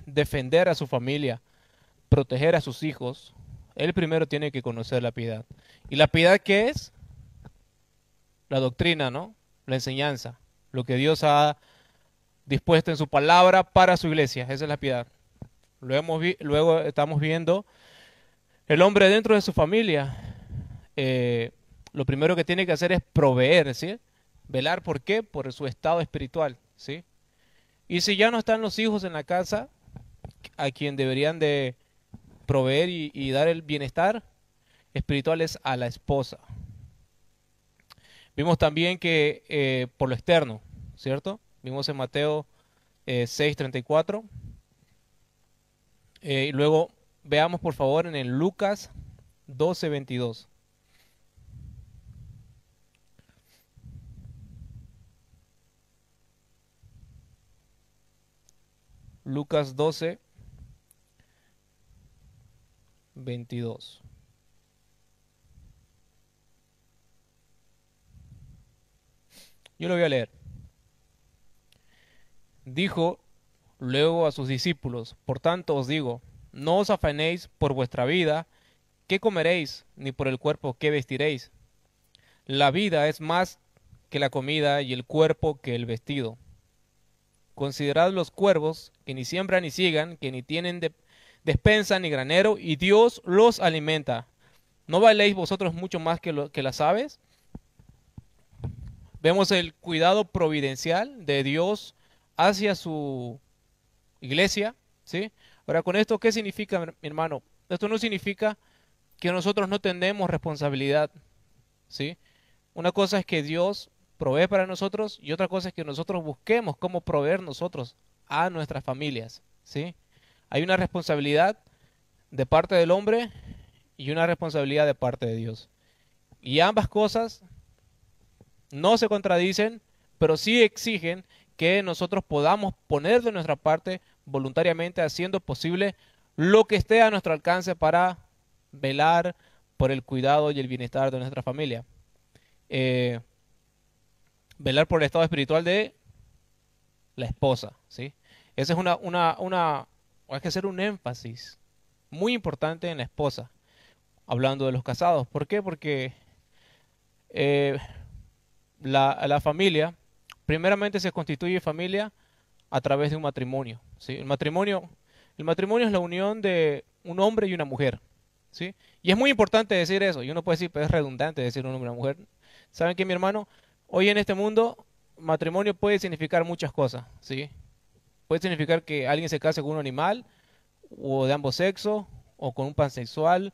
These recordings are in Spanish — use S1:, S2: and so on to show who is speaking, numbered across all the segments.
S1: defender a su familia, proteger a sus hijos, él primero tiene que conocer la piedad. ¿Y la piedad qué es? La doctrina, ¿no? La enseñanza, lo que Dios ha dispuesto en su palabra para su iglesia. Esa es la piedad. Luego estamos viendo el hombre dentro de su familia. eh, lo primero que tiene que hacer es proveer, ¿sí? Velar, ¿por qué? Por su estado espiritual, ¿sí? Y si ya no están los hijos en la casa, a quien deberían de proveer y dar el bienestar espiritual es a la esposa. Vimos también que por lo externo, ¿cierto? Vimos en Mateo 6:34. Y luego veamos por favor en el Lucas 12:22. Lucas 12:22. Yo lo voy a leer. Dijo luego a sus discípulos, por tanto os digo, no os afanéis por vuestra vida, qué comeréis, ni por el cuerpo, qué vestiréis. La vida es más que la comida y el cuerpo que el vestido. Considerad los cuervos, que ni siembran ni ciegan, que ni tienen despensa ni granero, y Dios los alimenta. ¿No valéis vosotros mucho más que las aves? Vemos el cuidado providencial de Dios hacia su iglesia, ¿sí? Ahora, con esto, ¿qué significa, mi hermano? Esto no significa que nosotros no tenemos responsabilidad, ¿sí? Una cosa es que Dios provee para nosotros y otra cosa es que nosotros busquemos cómo proveer nosotros a nuestras familias, ¿sí? Hay una responsabilidad de parte del hombre y una responsabilidad de parte de Dios. Y ambas cosas no se contradicen, pero sí exigen que nosotros podamos poner de nuestra parte voluntariamente, haciendo posible lo que esté a nuestro alcance para velar por el cuidado y el bienestar de nuestra familia. Eh, Velar por el estado espiritual de la esposa, ¿sí? Esa es hay que hacer un énfasis muy importante en la esposa, hablando de los casados. ¿Por qué? Porque eh, la familia, primeramente se constituye familia a través de un matrimonio, ¿sí? El matrimonio es la unión de un hombre y una mujer, ¿sí? Y es muy importante decir eso, y uno puede decir, pero es redundante decir un hombre y una mujer. ¿Saben qué, mi hermano? Hoy en este mundo, matrimonio puede significar muchas cosas, ¿sí? Puede significar que alguien se case con un animal, o de ambos sexos, o con un pansexual,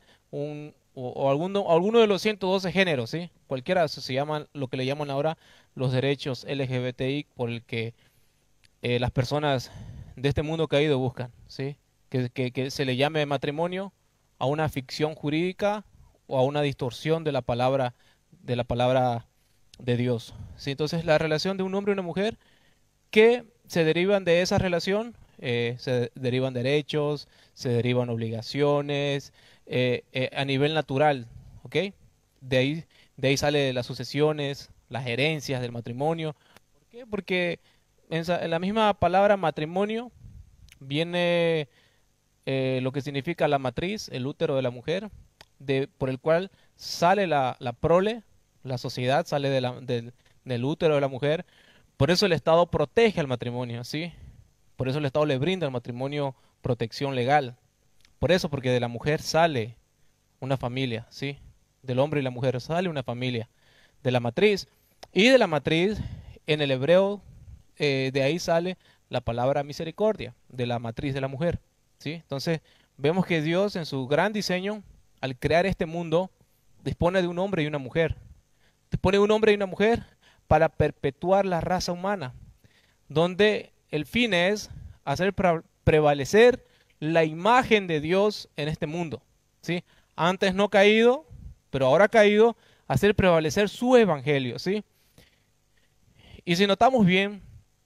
S1: alguno de los 112 géneros, ¿sí? Cualquiera se llaman, lo que le llaman ahora los derechos LGBTI, por el que las personas de este mundo caído buscan, ¿sí? Que se le llame matrimonio a una ficción jurídica o a una distorsión de la palabra de Dios, ¿sí? Entonces, la relación de un hombre y una mujer que se derivan de esa relación, se derivan derechos, se derivan obligaciones, a nivel natural, ¿ok? De ahí, de ahí sale las sucesiones, las herencias del matrimonio. ¿Por qué? Porque en la misma palabra matrimonio viene lo que significa la matriz, el útero de la mujer, por el cual sale la prole, la sociedad sale del útero de la mujer. Por eso el Estado protege al matrimonio, ¿sí? Por eso el Estado le brinda al matrimonio protección legal. Por eso, porque de la mujer sale una familia, ¿sí? Del hombre y la mujer sale una familia. De la matriz. Y de la matriz, en el hebreo, de ahí sale la palabra misericordia, de la matriz de la mujer, ¿sí? Entonces, vemos que Dios en su gran diseño, al crear este mundo, dispone de un hombre y una mujer. Dispone de un hombre y una mujer para perpetuar la raza humana, donde el fin es hacer prevalecer la imagen de Dios en este mundo, ¿sí? Antes no caído, pero ahora caído, hacer prevalecer su evangelio, ¿sí? Y si notamos bien,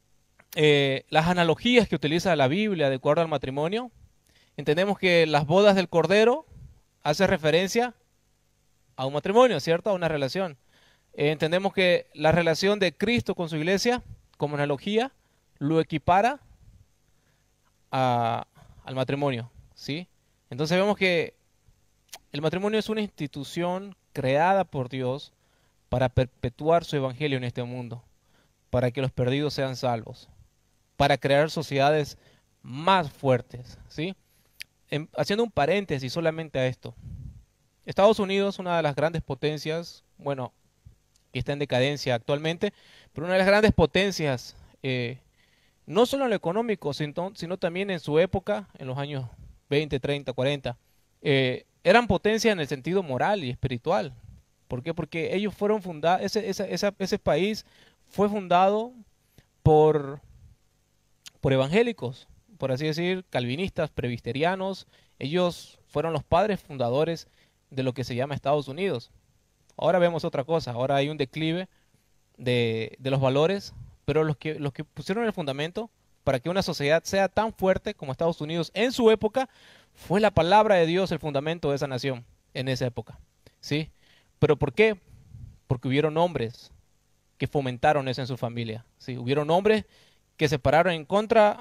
S1: las analogías que utiliza la Biblia de acuerdo al matrimonio, entendemos que las bodas del Cordero hace referencia a un matrimonio, ¿cierto? A una relación. Entendemos que la relación de Cristo con su iglesia, como analogía, lo equipara al matrimonio, ¿sí? Entonces vemos que el matrimonio es una institución creada por Dios para perpetuar su evangelio en este mundo, para que los perdidos sean salvos, para crear sociedades más fuertes, ¿sí? Haciendo un paréntesis solamente a esto. Estados Unidos, una de las grandes potencias, bueno, que está en decadencia actualmente, pero una de las grandes potencias, no solo en lo económico, sino también en su época, en los años 20, 30, 40, eran potencia en el sentido moral y espiritual. ¿Por qué? Porque ellos fueron fundados, ese país fue fundado por, por evangélicos, por así decir, calvinistas, presbiterianos. Ellos fueron los padres fundadores de lo que se llama Estados Unidos. Ahora vemos otra cosa, ahora hay un declive de los valores, pero los que pusieron el fundamento para que una sociedad sea tan fuerte como Estados Unidos en su época, fue la palabra de Dios el fundamento de esa nación en esa época, ¿sí? ¿Pero por qué? Porque hubieron hombres que fomentaron eso en su familia, ¿sí? Hubieron hombres que se pararon en contra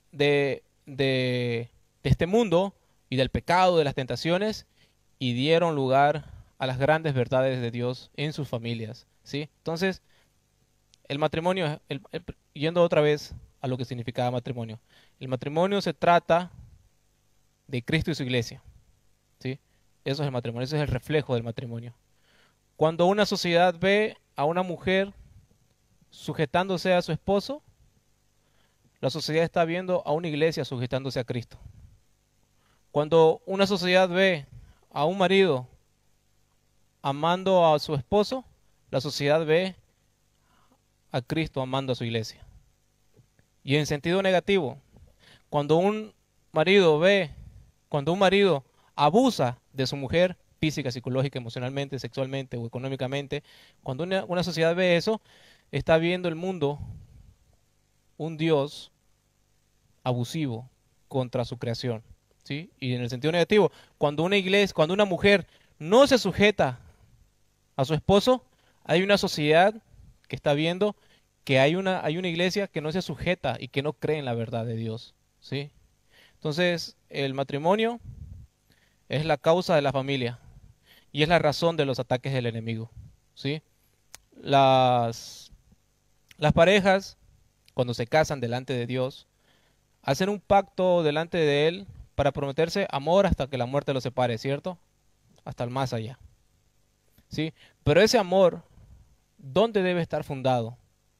S1: de este mundo y del pecado, de las tentaciones, y dieron lugar a las grandes verdades de Dios en sus familias, ¿sí? Entonces, el matrimonio, yendo otra vez a lo que significaba matrimonio, el matrimonio se trata de Cristo y su iglesia, ¿sí? Eso es el matrimonio, ese es el reflejo del matrimonio. Cuando una sociedad ve a una mujer sujetándose a su esposo, la sociedad está viendo a una iglesia sujetándose a Cristo. Cuando una sociedad ve a un marido amando a su esposo, la sociedad ve a Cristo amando a su iglesia. Y en sentido negativo, cuando un marido cuando un marido abusa de su mujer, física, psicológica, emocionalmente, sexualmente o económicamente, cuando una sociedad ve eso, está viendo el mundo un Dios abusivo contra su creación, ¿sí? Y en el sentido negativo, cuando una iglesia, cuando una mujer no se sujeta a su esposo, hay una sociedad que está viendo que hay una iglesia que no se sujeta y que no cree en la verdad de Dios, ¿sí? Entonces, el matrimonio es la causa de la familia y es la razón de los ataques del enemigo, ¿sí? Las, las parejas, cuando se casan delante de Dios, hacen un pacto delante de Él para prometerse amor hasta que la muerte los separe, ¿cierto? Hasta el más allá, ¿sí? Pero ese amor, ¿dónde debe estar fundado?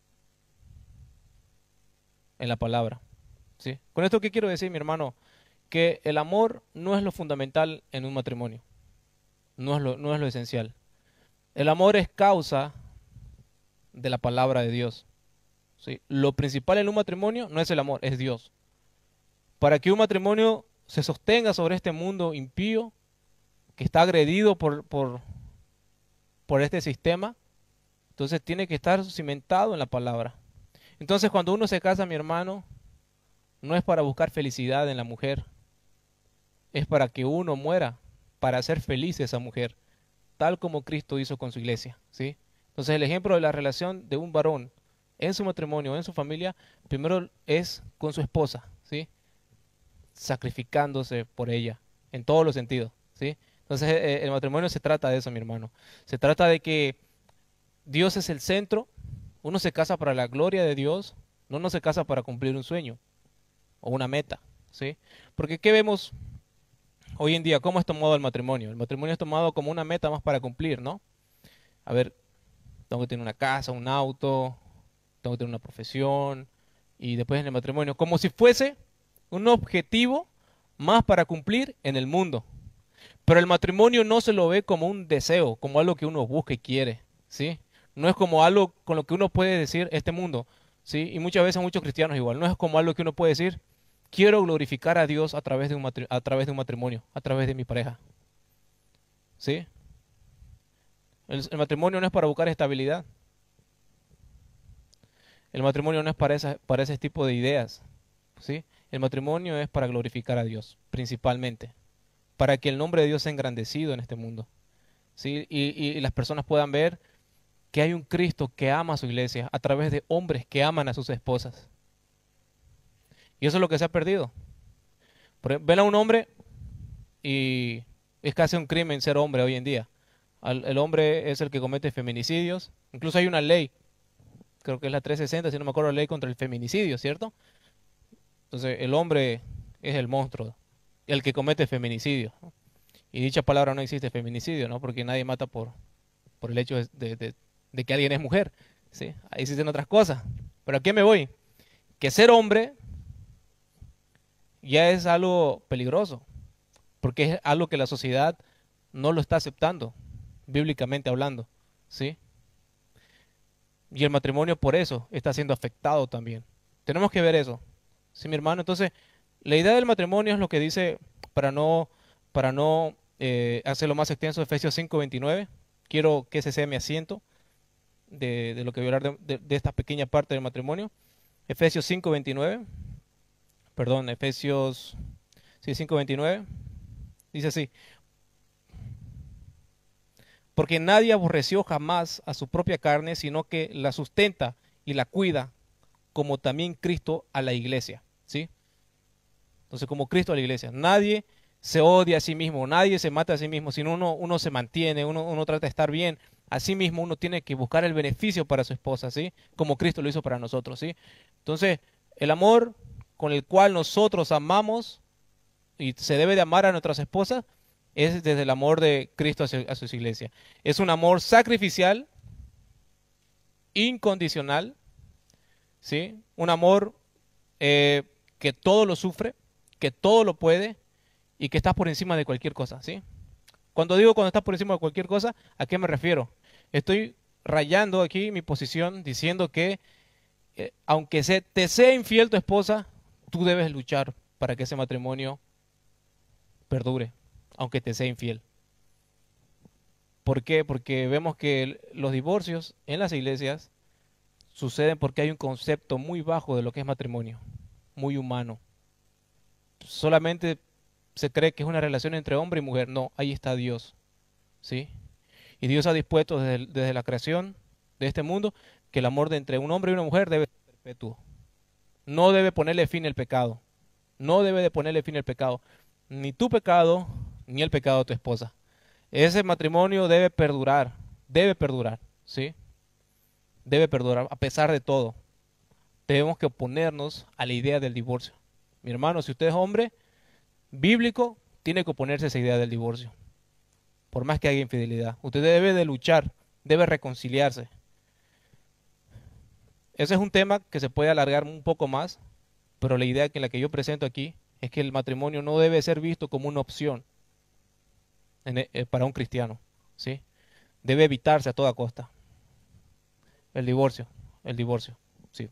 S1: En la palabra, ¿sí? Con esto, ¿qué quiero decir, mi hermano? Que el amor no es lo fundamental en un matrimonio, no es lo esencial. El amor es causa de la palabra de Dios, ¿sí? Lo principal en un matrimonio no es el amor, es Dios. Para que un matrimonio se sostenga sobre este mundo impío, que está agredido por este sistema, entonces tiene que estar cimentado en la palabra. Entonces, cuando uno se casa, mi hermano, no es para buscar felicidad en la mujer, es para que uno muera, para hacer feliz a esa mujer, tal como Cristo hizo con su iglesia, ¿sí? Entonces, el ejemplo de la relación de un varón en su matrimonio, en su familia, primero es con su esposa, ¿sí? Sacrificándose por ella, en todos los sentidos, ¿sí? Entonces, el matrimonio se trata de eso, mi hermano. Se trata de que Dios es el centro, uno se casa para la gloria de Dios, no se casa para cumplir un sueño o una meta, ¿sí? Porque ¿qué vemos hoy en día? ¿Cómo es tomado el matrimonio? El matrimonio es tomado como una meta más para cumplir, ¿no? A ver, tengo que tener una casa, un auto, tengo que tener una profesión, y después en el matrimonio, como si fuese un objetivo más para cumplir en el mundo. Pero el matrimonio no se lo ve como un deseo, como algo que uno busca y quiere, ¿sí? No es como algo con lo que uno puede decir este mundo, ¿sí? Y muchas veces muchos cristianos igual, no es como algo que uno puede decir, quiero glorificar a Dios a través de a través de un matrimonio, a través de mi pareja, ¿sí? El matrimonio no es para buscar estabilidad. El matrimonio no es para ese tipo de ideas, ¿sí? El matrimonio es para glorificar a Dios, principalmente, para que el nombre de Dios sea engrandecido en este mundo, ¿sí? Y las personas puedan ver que hay un Cristo que ama a su iglesia a través de hombres que aman a sus esposas. Y eso es lo que se ha perdido. Ven a un hombre y es casi un crimen ser hombre hoy en día. El hombre es el que comete feminicidios. Incluso hay una ley, creo que es la 360, si no me acuerdo, la ley contra el feminicidio, ¿cierto? Entonces el hombre es el monstruo, el que comete feminicidio, ¿no? Y dicha palabra no existe, feminicidio, ¿no? Porque nadie mata por el hecho de que alguien es mujer, ¿sí? Ahí existen otras cosas. Pero ¿a qué me voy? Que ser hombre ya es algo peligroso, porque es algo que la sociedad no lo está aceptando, bíblicamente hablando, ¿sí? Y el matrimonio por eso está siendo afectado también. Tenemos que ver eso, ¿sí, mi hermano? Entonces, la idea del matrimonio es lo que dice, para no hacerlo más extenso, Efesios 5:29. Quiero que ese sea mi asiento de lo que voy a hablar de esta pequeña parte del matrimonio. Efesios 5:29, perdón, Efesios sí, 5:29, dice así: porque nadie aborreció jamás a su propia carne, sino que la sustenta y la cuida, como también Cristo a la iglesia, ¿sí? Entonces, como Cristo a la iglesia, nadie se odia a sí mismo, nadie se mata a sí mismo, sino uno se mantiene, uno trata de estar bien. Así mismo uno tiene que buscar el beneficio para su esposa, ¿sí? Como Cristo lo hizo para nosotros, ¿sí? Entonces, el amor con el cual nosotros amamos y se debe de amar a nuestras esposas es desde el amor de Cristo a su iglesia. Es un amor sacrificial, incondicional, ¿sí? Un amor que todo lo sufre, que todo lo puede y que está por encima de cualquier cosa, ¿sí? Cuando está por encima de cualquier cosa, ¿a qué me refiero? Estoy rayando aquí mi posición diciendo que aunque te sea infiel tu esposa, tú debes luchar para que ese matrimonio perdure, aunque te sea infiel. ¿Por qué? Porque vemos que los divorcios en las iglesias suceden porque hay un concepto muy bajo de lo que es matrimonio, muy humano. Solamente se cree que es una relación entre hombre y mujer. No, ahí está Dios, ¿sí? Y Dios ha dispuesto desde la creación de este mundo que el amor entre un hombre y una mujer debe ser perpetuo. No debe ponerle fin al pecado. No debe de ponerle fin al pecado. Ni tu pecado, ni el pecado de tu esposa. Ese matrimonio debe perdurar, ¿sí? Debe perdurar a pesar de todo. Tenemos que oponernos a la idea del divorcio. Mi hermano, si usted es hombre bíblico, tiene que oponerse a esa idea del divorcio. Por más que haya infidelidad. Usted debe de luchar, debe reconciliarse. Ese es un tema que se puede alargar un poco más, pero la idea que la que yo presento aquí es que el matrimonio no debe ser visto como una opción para un cristiano, ¿sí? Debe evitarse a toda costa. El divorcio, sí.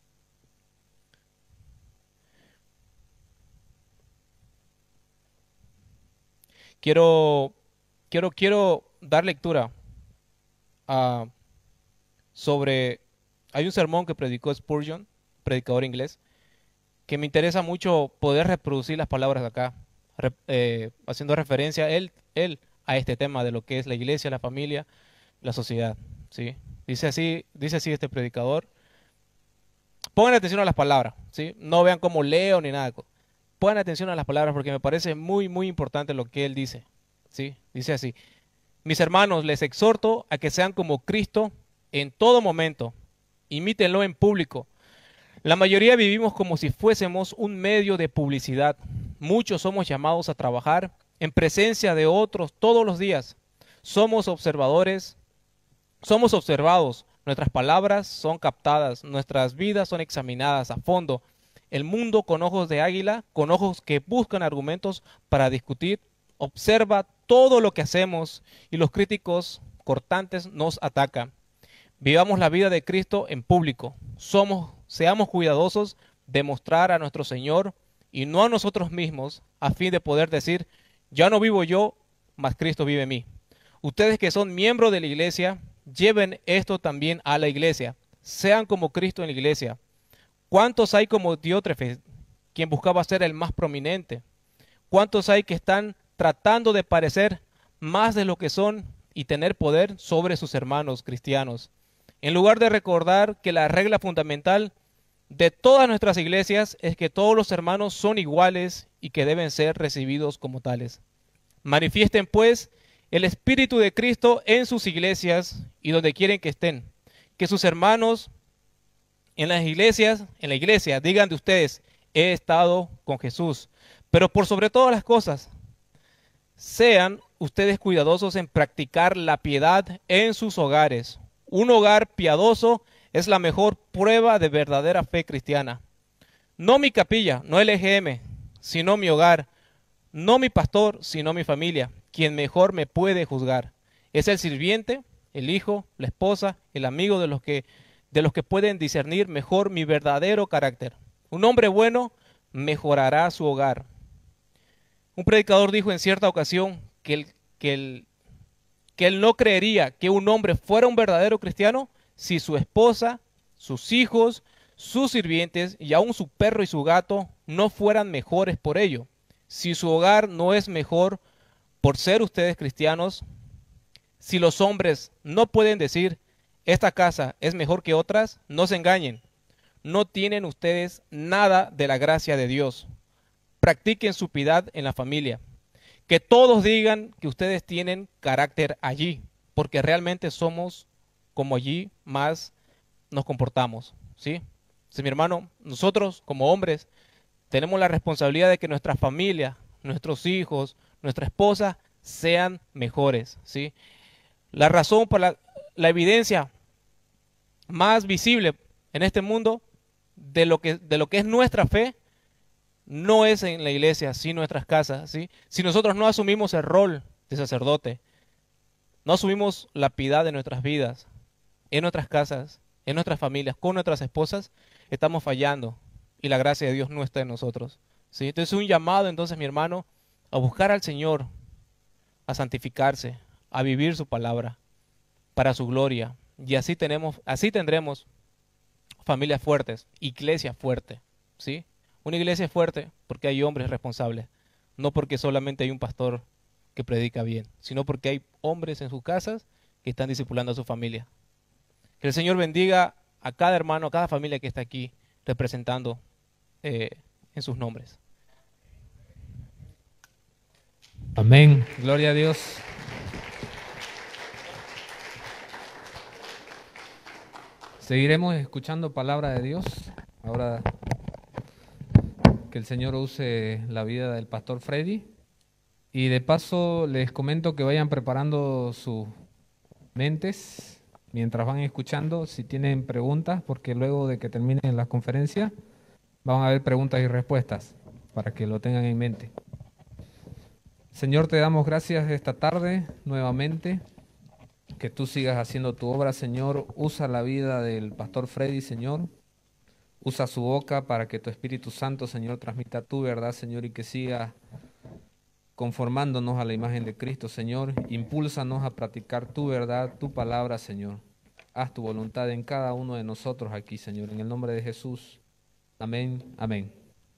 S1: Quiero, quiero dar lectura a, sobre, hay un sermón que predicó Spurgeon, predicador inglés, que me interesa mucho poder reproducir las palabras de acá, haciendo referencia él a este tema de lo que es la iglesia, la familia, la sociedad, ¿sí? Dice así este predicador. Pongan atención a las palabras, ¿sí? No vean cómo leo ni nada. Pongan atención a las palabras porque me parece muy, muy importante lo que él dice, ¿sí? Dice así: mis hermanos, les exhorto a que sean como Cristo en todo momento. Imítenlo en público. La mayoría vivimos como si fuésemos un medio de publicidad. Muchos somos llamados a trabajar en presencia de otros todos los días. Somos observadores, somos observados, nuestras palabras son captadas, nuestras vidas son examinadas a fondo. El mundo con ojos de águila, con ojos que buscan argumentos para discutir, observa todo lo que hacemos y los críticos cortantes nos atacan. Vivamos la vida de Cristo en público. Seamos cuidadosos de mostrar a nuestro Señor y no a nosotros mismos, a fin de poder decir: ya no vivo yo, mas Cristo vive en mí. Ustedes que son miembros de la iglesia, lleven esto también a la iglesia. Sean como Cristo en la iglesia. ¿Cuántos hay como Diótrefes, quien buscaba ser el más prominente? ¿Cuántos hay que están tratando de parecer más de lo que son y tener poder sobre sus hermanos cristianos? En lugar de recordar que la regla fundamental de todas nuestras iglesias es que todos los hermanos son iguales y que deben ser recibidos como tales. Manifiesten, pues, el Espíritu de Cristo en sus iglesias y donde quieren que estén. Que sus hermanos en las iglesias, en la iglesia, digan de ustedes, he estado con Jesús. Pero por sobre todas las cosas, sean ustedes cuidadosos en practicar la piedad en sus hogares. Un hogar piadoso es la mejor prueba de verdadera fe cristiana. No mi capilla, no el EGM, sino mi hogar. No mi pastor, sino mi familia, quien mejor me puede juzgar. Es el sirviente, el hijo, la esposa, el amigo de los que pueden discernir mejor mi verdadero carácter. Un hombre bueno mejorará su hogar. Un predicador dijo en cierta ocasión que él no creería que un hombre fuera un verdadero cristiano si su esposa, sus hijos, sus sirvientes y aun su perro y su gato no fueran mejores por ello. Si su hogar no es mejor por ser ustedes cristianos, si los hombres no pueden decir, esta casa es mejor que otras, no se engañen. No tienen ustedes nada de la gracia de Dios. Practiquen su piedad en la familia. Que todos digan que ustedes tienen carácter allí, porque realmente somos como allí más nos comportamos, ¿sí? Sí, mi hermano, nosotros como hombres tenemos la responsabilidad de que nuestra familia, nuestros hijos, nuestra esposa sean mejores, ¿sí? La razón por la evidencia más visible en este mundo de lo que es nuestra fe no es en la iglesia, sino en nuestras casas, ¿sí? Si nosotros no asumimos el rol de sacerdote, no asumimos la piedad de nuestras vidas, en nuestras casas, en nuestras familias, con nuestras esposas, estamos fallando y la gracia de Dios no está en nosotros, ¿sí? Entonces es un llamado, entonces, mi hermano, a buscar al Señor, a santificarse, a vivir su palabra para su gloria. Y así tendremos familias fuertes, iglesia fuerte, ¿sí? Una iglesia fuerte porque hay hombres responsables, no porque solamente hay un pastor que predica bien, sino porque hay hombres en sus casas que están discipulando a su familia. Que el Señor bendiga a cada hermano, a cada familia que está aquí representando en sus nombres.
S2: Amén. Gloria a Dios. Seguiremos escuchando palabra de Dios. Ahora que el Señor use la vida del pastor Freddy. Y de paso les comento que vayan preparando sus mentes mientras van escuchando, si tienen preguntas, porque luego de que terminen las conferencias van a haber preguntas y respuestas para que lo tengan en mente. Señor, te damos gracias esta tarde nuevamente. Que tú sigas haciendo tu obra, Señor. Usa la vida del pastor Freddy, Señor. Usa su boca para que tu Espíritu Santo, Señor, transmita tu verdad, Señor, y que siga conformándonos a la imagen de Cristo, Señor. Impúlsanos a practicar tu verdad, tu palabra, Señor. Haz tu voluntad en cada uno de nosotros aquí, Señor. En el nombre de Jesús. Amén. Amén.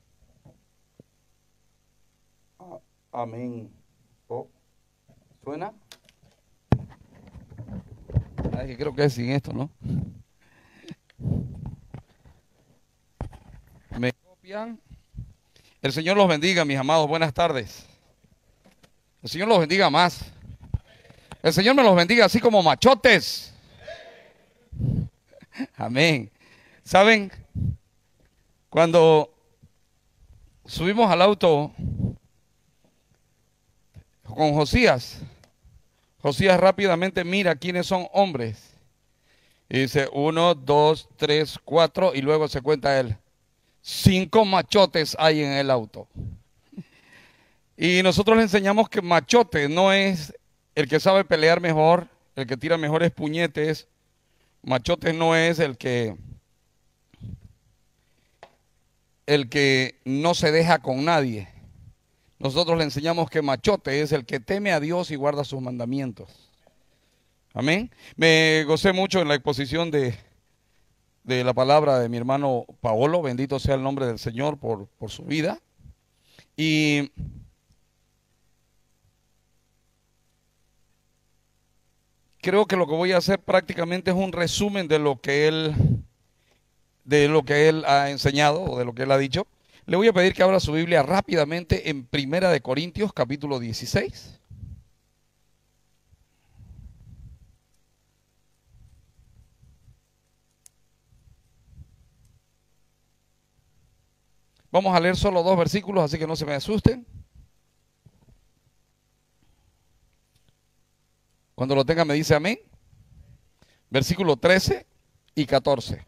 S3: Amén. Oh, ¿suena? Ay, que creo que es sin esto, ¿no? ¿Me copian? El Señor los bendiga, mis amados. Buenas tardes. El Señor los bendiga más. El Señor me los bendiga así como machotes. Amén. ¿Saben? Cuando subimos al auto con Josías, Josías rápidamente mira quiénes son hombres. Y dice 1, 2, 3, 4 y luego se cuenta él. 5 machotes hay en el auto. Y nosotros le enseñamos que machote no es el que sabe pelear mejor, el que tira mejores puñetes. Machote no es el que no se deja con nadie. Nosotros le enseñamos que machote es el que teme a Dios y guarda sus mandamientos. Amén. Me gocé mucho en la exposición de la palabra de mi hermano Paolo. Bendito sea el nombre del Señor por su vida. Y creo que lo que voy a hacer prácticamente es un resumen de lo que él de lo que él ha enseñado o de lo que él ha dicho, le voy a pedir que abra su Biblia rápidamente en Primera de Corintios, capítulo 16. Vamos a leer solo 2 versículos, así que no se me asusten. Cuando lo tenga me dice amén. Versículo 13 y 14.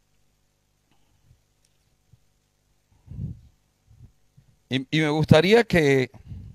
S3: Y me gustaría que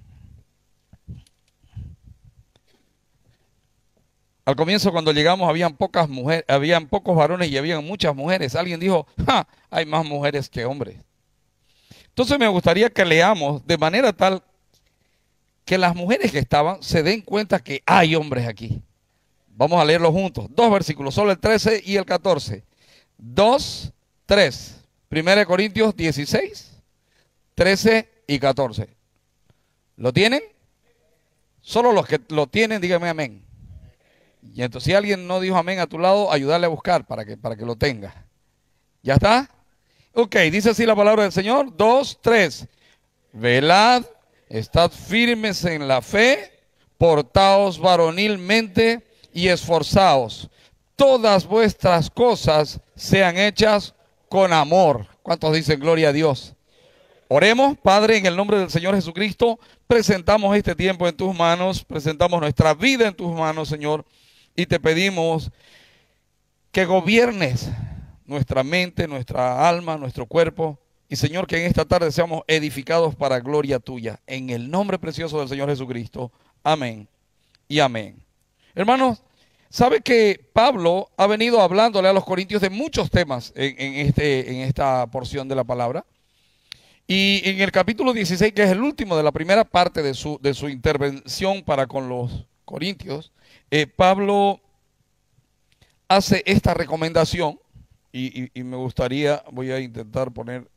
S3: al comienzo, cuando llegamos, habían pocas mujeres, habían pocos varones y habían muchas mujeres. Alguien dijo, ¡ja! Hay más mujeres que hombres. Entonces me gustaría que leamos de manera tal que las mujeres que estaban se den cuenta que hay hombres aquí. Vamos a leerlo juntos. 2 versículos, solo el 13 y el 14. 2, 3. 1 Corintios 16, 13 y 14. ¿Lo tienen? Solo los que lo tienen, díganme amén. Y entonces, si alguien no dijo amén a tu lado, ayudarle a buscar para que lo tenga. ¿Ya está? Ok, dice así la palabra del Señor. 2, 3. Velad, estad firmes en la fe, portaos varonilmente y esforzaos. Todas vuestras cosas sean hechas con amor. ¿Cuántos dicen gloria a Dios? Oremos. Padre, en el nombre del Señor Jesucristo, presentamos este tiempo en tus manos, presentamos nuestra vida en tus manos, Señor, y te pedimos que gobiernes nuestra mente, nuestra alma, nuestro cuerpo, y Señor, que en esta tarde seamos edificados para gloria tuya, en el nombre precioso del Señor Jesucristo. Amén y amén. Hermanos, sabe que Pablo ha venido hablándole a los corintios de muchos temas en esta porción de la palabra. Y en el capítulo 16, que es el último de la primera parte de su intervención para con los corintios, Pablo hace esta recomendación y me gustaría, voy a intentar poner,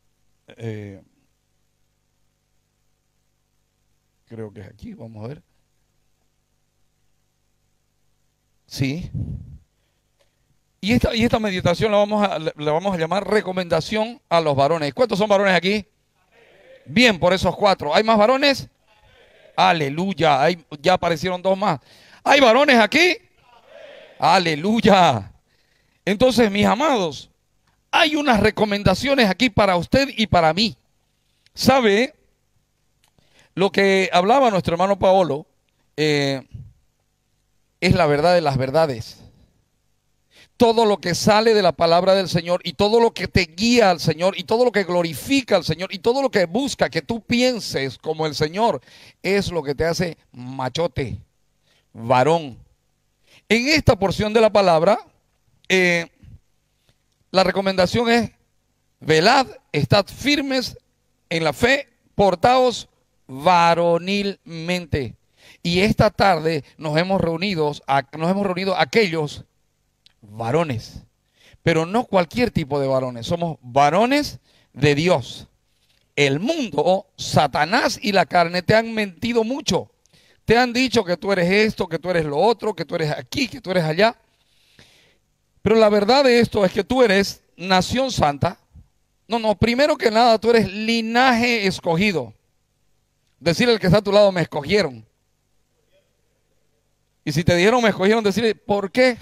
S3: creo que es aquí, vamos a ver. Sí. Y esta meditación la vamos a llamar recomendación a los varones. ¿Cuántos son varones aquí? Bien, por esos 4. ¿Hay más varones? Aleluya. Ya aparecieron 2 más. ¿Hay varones aquí? Aleluya. Entonces, mis amados, hay unas recomendaciones aquí para usted y para mí. ¿Sabe? Lo que hablaba nuestro hermano Paolo es la verdad de las verdades. Todo lo que sale de la palabra del Señor y todo lo que te guía al Señor y todo lo que glorifica al Señor y todo lo que busca que tú pienses como el Señor es lo que te hace machote, varón. En esta porción de la palabra, la recomendación es: velad, estad firmes en la fe, portaos varonilmente. Y esta tarde nos hemos reunido aquellos varones, pero no cualquier tipo de varones, somos varones de Dios. El mundo, Satanás y la carne te han mentido mucho. Te han dicho que tú eres esto, que tú eres lo otro, que tú eres aquí, que tú eres allá. Pero la verdad de esto es que tú eres nación santa. No, primero que nada tú eres linaje escogido. Decirle al que está a tu lado, me escogieron. Y si te dijeron me escogieron, decirle, ¿por qué?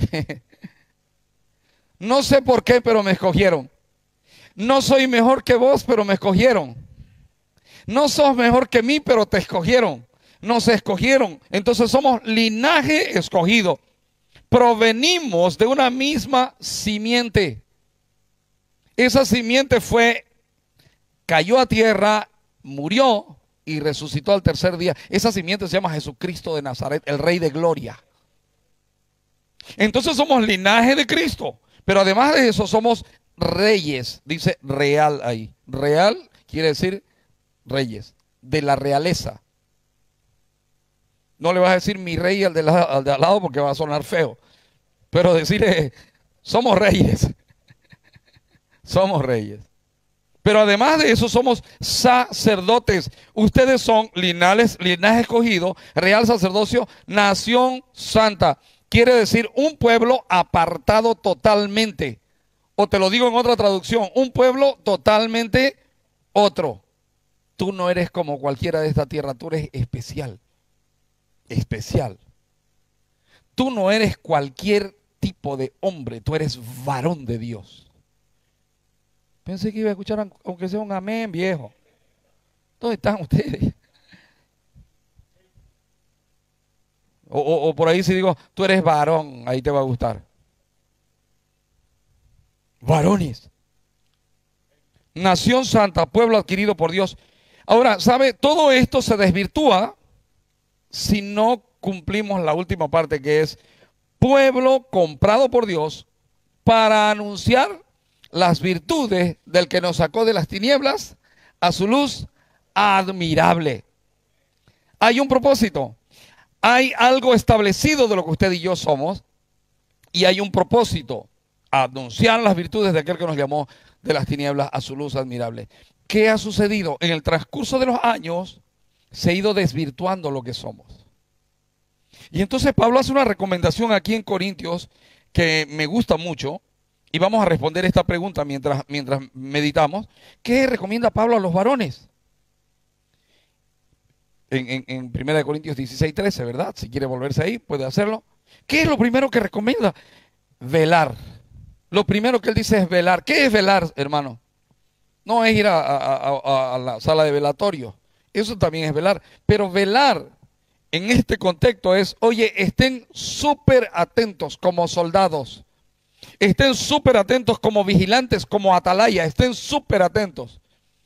S3: No sé por qué, pero me escogieron. No soy mejor que vos, pero me escogieron. No sos mejor que mí, pero te escogieron. Nos escogieron. Entonces somos linaje escogido. Provenimos de una misma simiente. Esa simiente cayó a tierra, murió y resucitó al tercer día. Esa simiente se llama Jesucristo de Nazaret, el Rey de Gloria. Entonces somos linaje de Cristo. Pero además de eso somos reyes, dice real ahí. Real quiere decir reyes, de la realeza. No le vas a decir mi rey al de al lado porque va a sonar feo. Pero decirle, somos reyes. Somos reyes. Pero además de eso somos sacerdotes. Ustedes son linaje escogido, real sacerdocio, nación santa. Quiere decir un pueblo apartado totalmente. O te lo digo en otra traducción, un pueblo totalmente otro. Tú no eres como cualquiera de esta tierra, tú eres especial. Especial. Tú no eres cualquier tipo de hombre, tú eres varón de Dios. Pensé que iba a escuchar aunque sea un amén, viejo. ¿Dónde están ustedes? O por ahí si digo, tú eres varón, ahí te va a gustar. Varones. Nación santa, pueblo adquirido por Dios. Ahora, ¿sabe? Todo esto se desvirtúa si no cumplimos la última parte, que es pueblo comprado por Dios para anunciar las virtudes del que nos sacó de las tinieblas a su luz admirable. Hay un propósito, hay algo establecido de lo que usted y yo somos, y hay un propósito: anunciar las virtudes de aquel que nos llamó de las tinieblas a su luz admirable. ¿Qué ha sucedido? En el transcurso de los años se ha ido desvirtuando lo que somos. Y entonces Pablo hace una recomendación aquí en Corintios que me gusta mucho, y vamos a responder esta pregunta mientras meditamos. ¿Qué recomienda Pablo a los varones? En 1 Corintios 16:13, ¿verdad? Si quiere volverse ahí, puede hacerlo. ¿Qué es lo primero que recomienda? Velar. Lo primero que él dice es velar. ¿Qué es velar, hermano? No es ir a la sala de velatorio. Eso también es velar. Pero velar en este contexto es, oye, estén súper atentos como soldados. Estén súper atentos como vigilantes, como atalaya. Estén súper atentos.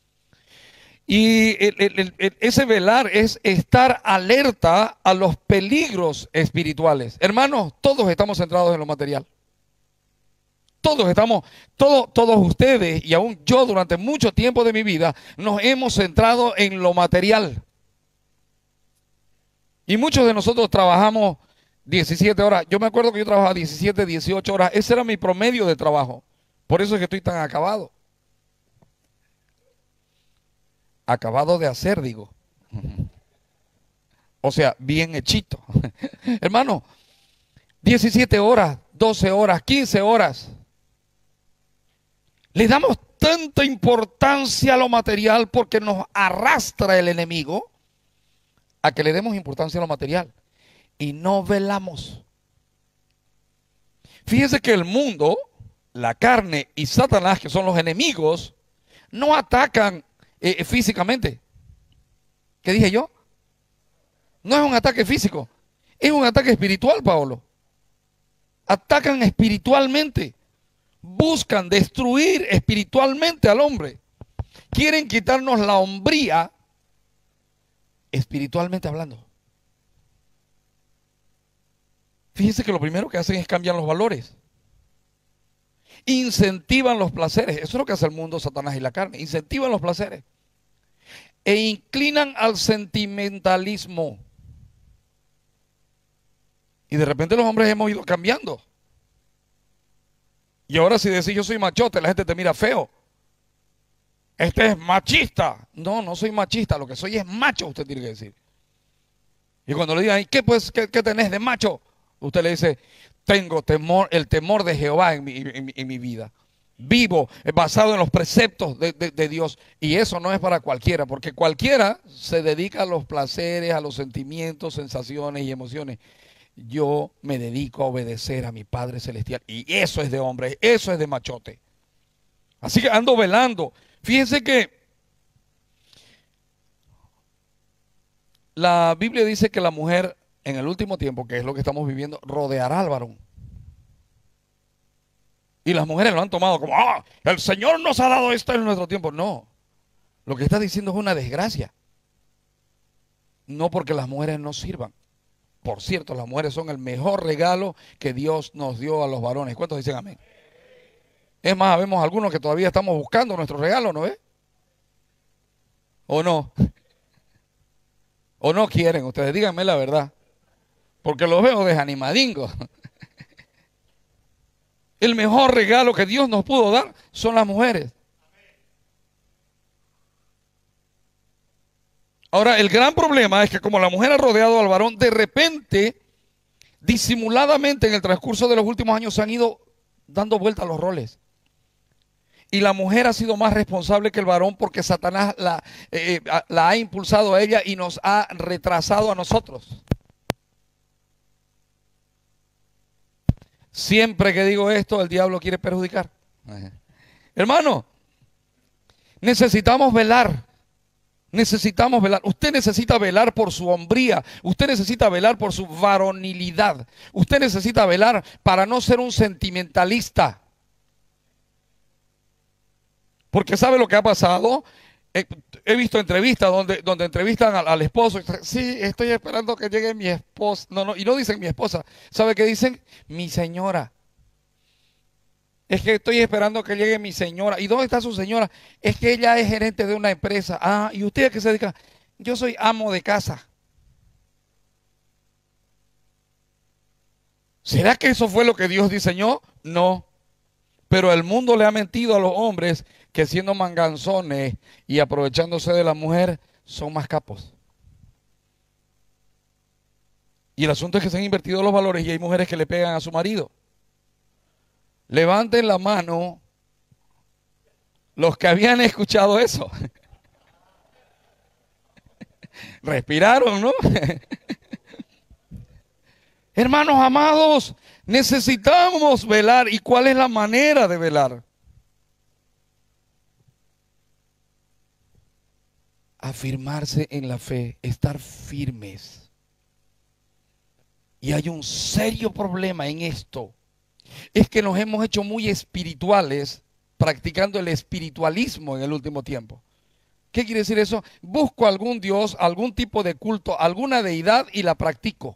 S3: Y ese velar es estar alerta a los peligros espirituales. Hermanos, todos estamos centrados en lo material. Todos estamos, todos ustedes y aún yo durante mucho tiempo de mi vida nos hemos centrado en lo material. Y muchos de nosotros trabajamos 17 horas. Yo me acuerdo que yo trabajaba 17, 18 horas. Ese era mi promedio de trabajo. Por eso es que estoy tan acabado. Acabado de hacer, digo. O sea, bien hechito. Hermano, 17 horas, 12 horas, 15 horas. Le damos tanta importancia a lo material porque nos arrastra el enemigo a que le demos importancia a lo material y no velamos. Fíjese que el mundo, la carne y Satanás, que son los enemigos, no atacan físicamente. ¿Qué dije yo? No es un ataque físico, es un ataque espiritual, Pablo. Atacan espiritualmente. Buscan destruir espiritualmente al hombre. Quieren quitarnos la hombría espiritualmente hablando. Fíjense que lo primero que hacen es cambiar los valores. Incentivan los placeres. Eso es lo que hace el mundo, Satanás y la carne. Incentivan los placeres. E inclinan al sentimentalismo. Y de repente los hombres hemos ido cambiando. Y ahora si decís yo soy machote, la gente te mira feo. Este es machista. No, no soy machista, lo que soy es macho, usted tiene que decir. Y cuando le digan, ¿y qué tenés de macho? Usted le dice, tengo temor, el temor de Jehová en mi vida. Vivo basado en los preceptos de Dios. Y eso no es para cualquiera, porque cualquiera se dedica a los placeres, a los sentimientos, sensaciones y emociones. Yo me dedico a obedecer a mi Padre Celestial. Y eso es de hombre, eso es de machote. Así que ando velando. Fíjense que la Biblia dice que la mujer en el último tiempo, que es lo que estamos viviendo, rodeará al varón. Y las mujeres lo han tomado como, el Señor nos ha dado esto en nuestro tiempo. No, lo que está diciendo es una desgracia. No porque las mujeres no sirvan. Por cierto, las mujeres son el mejor regalo que Dios nos dio a los varones. ¿Cuántos dicen amén? Es más, vemos algunos que todavía estamos buscando nuestro regalo, ¿no ves? ¿O no? ¿O no quieren? Ustedes díganme la verdad. Porque los veo desanimadingos. El mejor regalo que Dios nos pudo dar son las mujeres. Ahora, el gran problema es que como la mujer ha rodeado al varón, de repente, disimuladamente en el transcurso de los últimos años se han ido dando vuelta los roles. Y la mujer ha sido más responsable que el varón porque Satanás la ha impulsado a ella y nos ha retrasado a nosotros. Siempre que digo esto, el diablo quiere perjudicar. Hermano, necesitamos velar. Necesitamos velar. Usted necesita velar por su hombría. Usted necesita velar por su varonilidad. Usted necesita velar para no ser un sentimentalista. Porque ¿sabe lo que ha pasado? He visto entrevistas donde entrevistan al esposo. Sí, estoy esperando que llegue mi esposa. No, y no dicen mi esposa. ¿Sabe qué dicen? Mi señora. Es que estoy esperando que llegue mi señora. ¿Y dónde está su señora? Es que ella es gerente de una empresa. Ah, ¿y usted a qué se dedica? Yo soy amo de casa. ¿Será que eso fue lo que Dios diseñó? No. Pero el mundo le ha mentido a los hombres que siendo manganzones y aprovechándose de la mujer son más capos. Y el asunto es que se han invertido los valores y hay mujeres que le pegan a su marido. Levanten la mano los que habían escuchado eso. Respiraron, ¿no? Hermanos amados, necesitamos velar. ¿Y cuál es la manera de velar? Afirmarse en la fe, estar firmes. Y hay un serio problema en esto. Es que nos hemos hecho muy espirituales practicando el espiritualismo en el último tiempo. ¿Qué quiere decir eso? Busco algún Dios, algún tipo de culto, alguna deidad y la practico.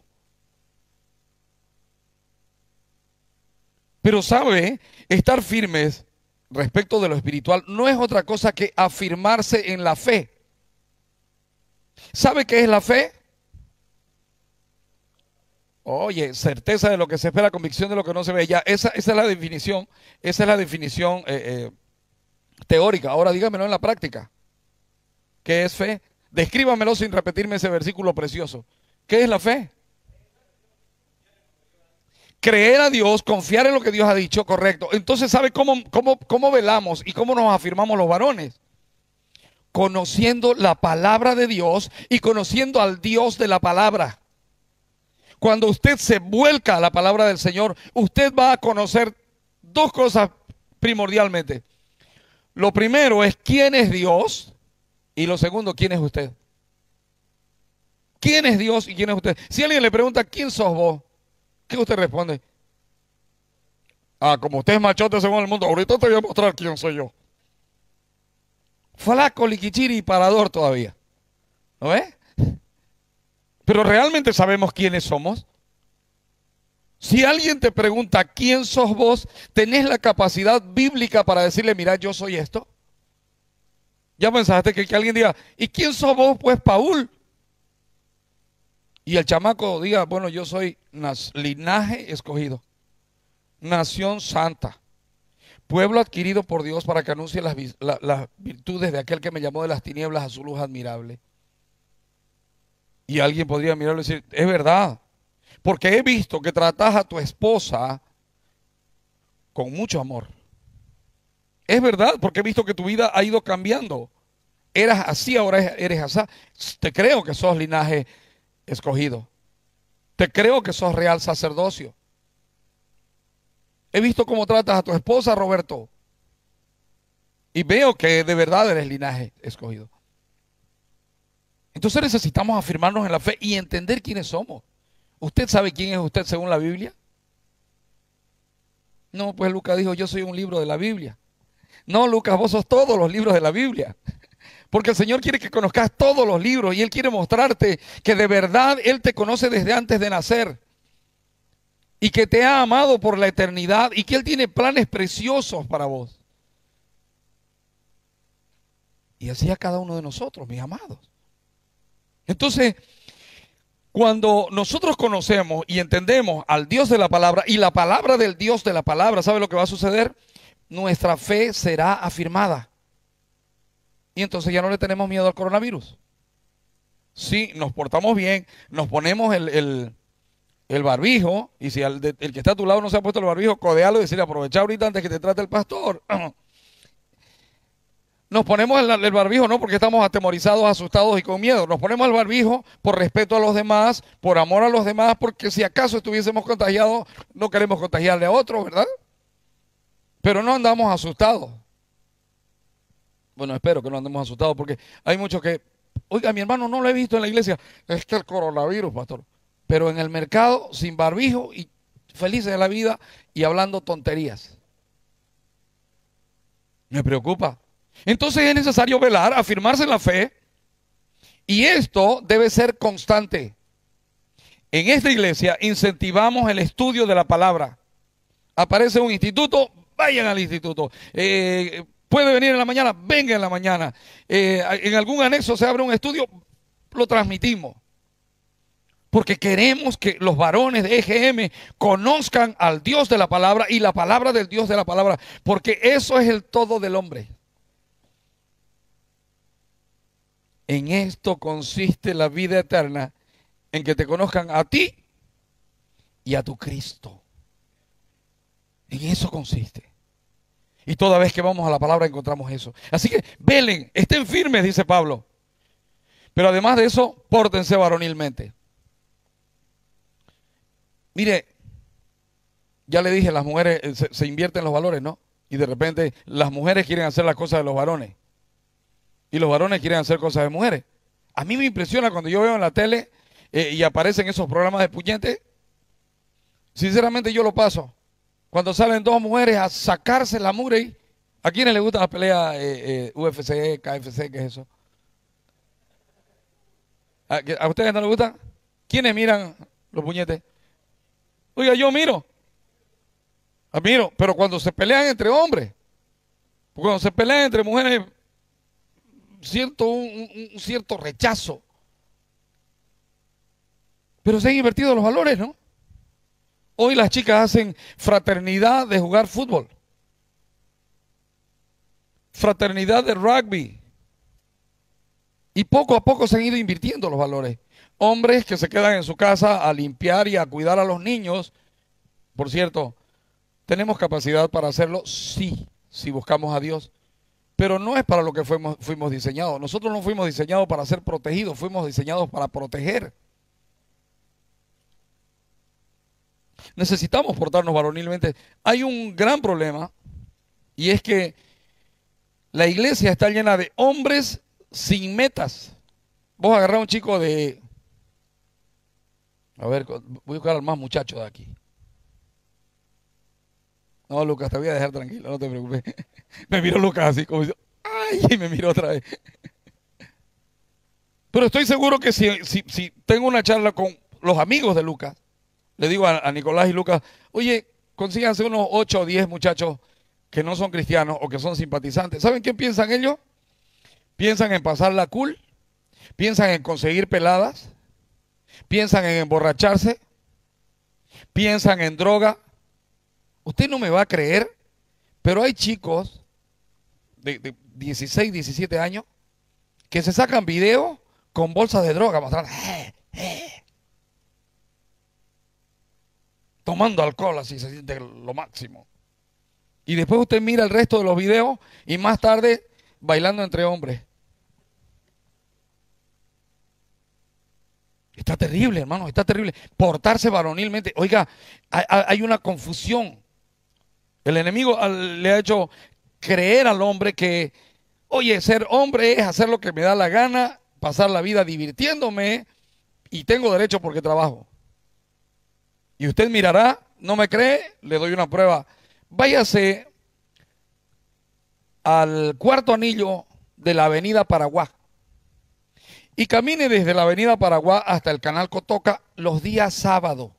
S3: Pero sabe, estar firmes respecto de lo espiritual no es otra cosa que afirmarse en la fe. ¿Sabe qué es la fe? Oye, certeza de lo que se espera, convicción de lo que no se ve. Ya, esa es la definición, teórica. Ahora dígamelo en la práctica. ¿Qué es fe? Descríbamelo sin repetirme ese versículo precioso. ¿Qué es la fe? Creer a Dios, confiar en lo que Dios ha dicho, correcto. Entonces, ¿sabe cómo velamos y cómo nos afirmamos los varones? Conociendo la palabra de Dios y conociendo al Dios de la palabra. Cuando usted se vuelca a la palabra del Señor, usted va a conocer dos cosas primordialmente. Lo primero es quién es Dios y lo segundo, quién es usted. ¿Quién es Dios y quién es usted? Si alguien le pregunta, ¿quién sos vos? ¿Qué usted responde? Ah, como usted es machote según el mundo, ahorita te voy a mostrar quién soy yo. Flaco, liquichiri y parador todavía. ¿No ves? Pero realmente sabemos quiénes somos. Si alguien te pregunta quién sos vos, ¿tenés la capacidad bíblica para decirle, mira, yo soy esto? Ya pensaste que alguien diga, ¿y quién sos vos? Pues Paul. Y el chamaco diga, bueno, yo soy linaje escogido, nación santa, pueblo adquirido por Dios para que anuncie las virtudes de aquel que me llamó de las tinieblas a su luz admirable. Y alguien podría mirarlo y decir, es verdad, porque he visto que tratás a tu esposa con mucho amor. Es verdad, porque he visto que tu vida ha ido cambiando. Eras así, ahora eres así. Te creo que sos linaje escogido. Te creo que sos real sacerdocio. He visto cómo tratas a tu esposa, Roberto. Y veo que de verdad eres linaje escogido. Entonces necesitamos afirmarnos en la fe y entender quiénes somos. ¿Usted sabe quién es usted según la Biblia? No, pues Lucas dijo, yo soy un libro de la Biblia. No, Lucas, vos sos todos los libros de la Biblia. Porque el Señor quiere que conozcas todos los libros y Él quiere mostrarte que de verdad Él te conoce desde antes de nacer. Y que te ha amado por la eternidad y que Él tiene planes preciosos para vos. Y así a cada uno de nosotros, mis amados. Entonces, cuando nosotros conocemos y entendemos al Dios de la palabra y la palabra del Dios de la palabra, ¿sabe lo que va a suceder? Nuestra fe será afirmada. Y entonces ya no le tenemos miedo al coronavirus. Si nos portamos bien, nos ponemos el barbijo, y si el que está a tu lado no se ha puesto el barbijo, codealo y decirle, aprovecha ahorita antes que te trate el pastor. Nos ponemos el barbijo no porque estamos atemorizados, asustados y con miedo. Nos ponemos el barbijo por respeto a los demás, por amor a los demás, porque si acaso estuviésemos contagiados, no queremos contagiarle a otros, ¿verdad? Pero no andamos asustados. Bueno, espero que no andemos asustados porque hay muchos que, oiga, mi hermano no lo he visto en la iglesia, es que el coronavirus, pastor. Pero en el mercado, sin barbijo y felices de la vida y hablando tonterías. Me preocupa. Entonces es necesario velar, afirmarse en la fe, y esto debe ser constante. En esta iglesia incentivamos el estudio de la palabra. Aparece un instituto, vayan al instituto. Puede venir en la mañana, venga en la mañana. En algún anexo se abre un estudio, lo transmitimos. Porque queremos que los varones de EGM conozcan al Dios de la palabra y la palabra del Dios de la palabra. Porque eso es el todo del hombre. En esto consiste la vida eterna, en que te conozcan a ti y a tu Cristo. En eso consiste. Y toda vez que vamos a la palabra encontramos eso. Así que velen, estén firmes, dice Pablo. Pero además de eso, pórtense varonilmente. Mire, ya le dije, las mujeres se invierten los valores, ¿no? Y de repente las mujeres quieren hacer las cosas de los varones. Y los varones quieren hacer cosas de mujeres. A mí me impresiona cuando yo veo en la tele y aparecen esos programas de puñete. Sinceramente yo lo paso. Cuando salen dos mujeres a sacarse la mugre. ¿A quiénes les gusta la pelea UFC, KFC, qué es eso? ¿A ustedes no les gusta? ¿Quiénes miran los puñetes? Oiga, yo miro. Miro, pero cuando se pelean entre hombres, cuando se pelean entre mujeres, siento un cierto rechazo. Pero se han invertido los valores, ¿no? Hoy las chicas hacen fraternidad de jugar fútbol, fraternidad de rugby, y poco a poco se han ido invirtiendo los valores. Hombres que se quedan en su casa a limpiar y a cuidar a los niños. Por cierto, ¿tenemos capacidad para hacerlo? Sí, si buscamos a Dios. Pero no es para lo que fuimos diseñados. Nosotros no fuimos diseñados para ser protegidos, fuimos diseñados para proteger. Necesitamos portarnos varonilmente. Hay un gran problema, y es que la iglesia está llena de hombres sin metas. Vos agarrás a un chico de... A ver, voy a buscar al más muchacho de aquí. No, Lucas, te voy a dejar tranquilo, no te preocupes. Me miró Lucas así como dice, ¡ay! Y me miró otra vez. Pero estoy seguro que si tengo una charla con los amigos de Lucas, le digo a Nicolás y Lucas, oye, consíganse unos 8 o 10 muchachos que no son cristianos o que son simpatizantes. ¿Saben qué piensan ellos? Piensan en pasarla cool, piensan en conseguir peladas, piensan en emborracharse, piensan en droga. Usted no me va a creer, pero hay chicos de 16, 17 años que se sacan videos con bolsas de droga mostrando, tomando alcohol, así se siente lo máximo. Y después usted mira el resto de los videos y más tarde bailando entre hombres. Está terrible, hermano, está terrible. Portarse varonilmente. Oiga, hay una confusión. El enemigo le ha hecho creer al hombre que, oye, ser hombre es hacer lo que me da la gana, pasar la vida divirtiéndome y tengo derecho porque trabajo. Y usted mirará, no me cree, le doy una prueba. Váyase al cuarto anillo de la avenida Paraguay y camine desde la avenida Paraguay hasta el canal Cotoca los días sábados.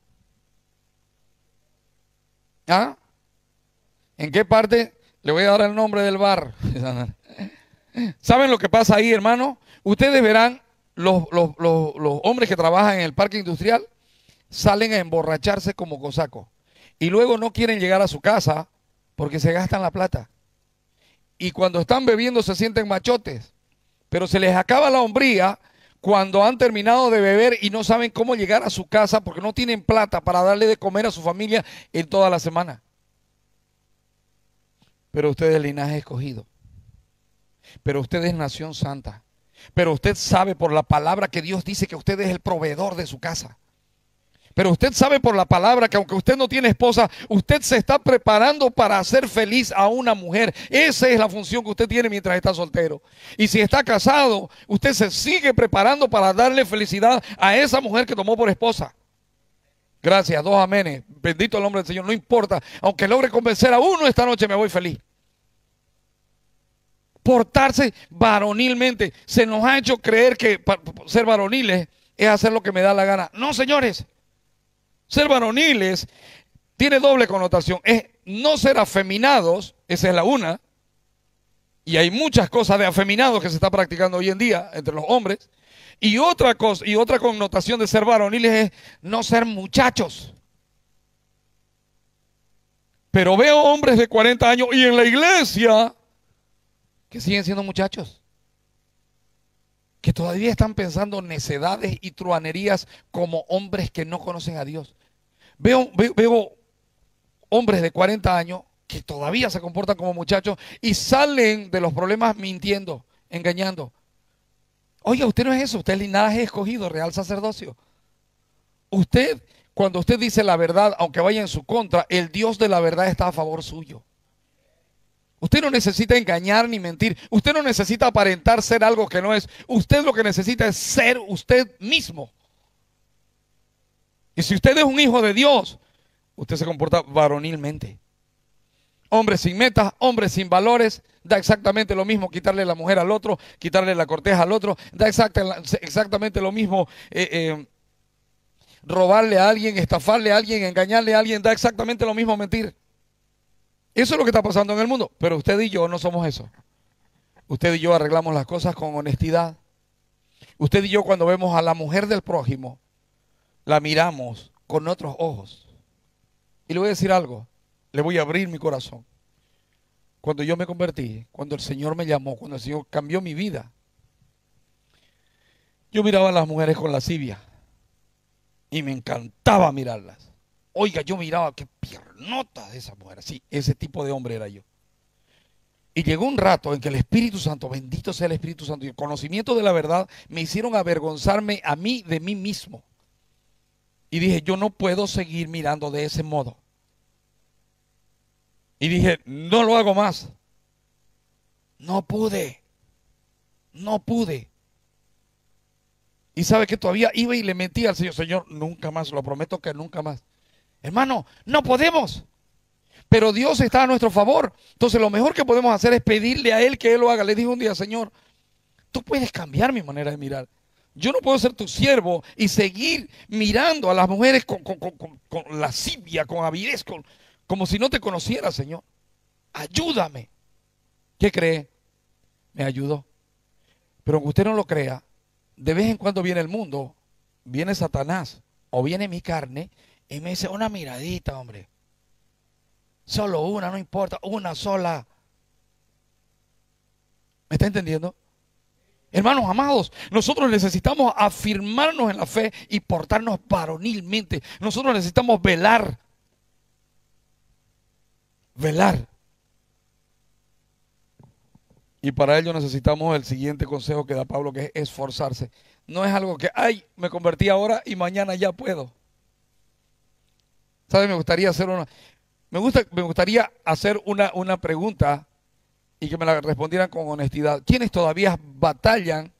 S3: ¿Ah? ¿En qué parte? Le voy a dar el nombre del bar. ¿Saben lo que pasa ahí, hermano? Ustedes verán los hombres que trabajan en el parque industrial salen a emborracharse como cosacos y luego no quieren llegar a su casa porque se gastan la plata. Y cuando están bebiendo se sienten machotes, pero se les acaba la hombría cuando han terminado de beber y no saben cómo llegar a su casa porque no tienen plata para darle de comer a su familia en toda la semana. Pero usted es el linaje escogido. pero usted es nación santa. Pero usted sabe por la palabra que Dios dice que usted es el proveedor de su casa. Pero usted sabe por la palabra que aunque usted no tiene esposa, usted se está preparando para hacer feliz a una mujer. Esa es la función que usted tiene mientras está soltero. Y si está casado, usted se sigue preparando para darle felicidad a esa mujer que tomó por esposa. Gracias, 2 amenes. Bendito el nombre del Señor. No importa, aunque logre convencer a uno esta noche, me voy feliz. Portarse varonilmente. Se nos ha hecho creer que ser varoniles es hacer lo que me da la gana. No, señores. Ser varoniles tiene doble connotación. Es no ser afeminados, esa es la una. Y hay muchas cosas de afeminados que se está practicando hoy en día entre los hombres. Y otra cosa, y otra connotación de ser varoniles es no ser muchachos. Pero veo hombres de 40 años y en la iglesia que siguen siendo muchachos, que todavía están pensando necedades y truanerías como hombres que no conocen a Dios. Veo hombres de 40 años que todavía se comportan como muchachos y salen de los problemas mintiendo, engañando. Oiga, usted no es eso, usted es linaje escogido, real sacerdocio. Usted, cuando usted dice la verdad, aunque vaya en su contra, el Dios de la verdad está a favor suyo. Usted no necesita engañar ni mentir. Usted no necesita aparentar ser algo que no es. Usted lo que necesita es ser usted mismo. Y si usted es un hijo de Dios, usted se comporta varonilmente. Hombre sin metas, hombre sin valores, da exactamente lo mismo quitarle la mujer al otro, quitarle la corteja al otro, da exactamente lo mismo robarle a alguien, estafarle a alguien, engañarle a alguien, da exactamente lo mismo mentir. Eso es lo que está pasando en el mundo, pero usted y yo no somos eso. Usted y yo arreglamos las cosas con honestidad. Usted y yo cuando vemos a la mujer del prójimo, la miramos con otros ojos. Y le voy a decir algo, le voy a abrir mi corazón. Cuando yo me convertí, cuando el Señor me llamó, cuando el Señor cambió mi vida, yo miraba a las mujeres con lascivia y me encantaba mirarlas. Oiga, yo miraba qué piernotas de esa mujer. Sí, ese tipo de hombre era yo. Y llegó un rato en que el Espíritu Santo, bendito sea el Espíritu Santo, y el conocimiento de la verdad me hicieron avergonzarme a mí de mí mismo. Y dije, yo no puedo seguir mirando de ese modo. Y dije, no lo hago más. No pude. No pude. Y sabe que todavía iba y le mentía al Señor, Señor, nunca más, lo prometo que nunca más. Hermano, no podemos. Pero Dios está a nuestro favor. Entonces lo mejor que podemos hacer es pedirle a Él que Él lo haga. Le dije un día, Señor, tú puedes cambiar mi manera de mirar. Yo no puedo ser tu siervo y seguir mirando a las mujeres con lascivia, con avidez, como si no te conociera, Señor. Ayúdame. ¿Qué cree? Me ayudó. Pero aunque usted no lo crea, de vez en cuando viene el mundo, viene Satanás o viene mi carne y me dice una miradita, hombre. Solo una, no importa, una sola. ¿Me está entendiendo? Hermanos amados, nosotros necesitamos afirmarnos en la fe y portarnos varonilmente. Nosotros necesitamos velar. Velar. Y para ello necesitamos el siguiente consejo que da Pablo, que es esforzarse. No es algo que, ay, me convertí ahora y mañana ya puedo. ¿Sabe? Me gustaría hacer una pregunta y que me la respondieran con honestidad. ¿Quiénes todavía batallan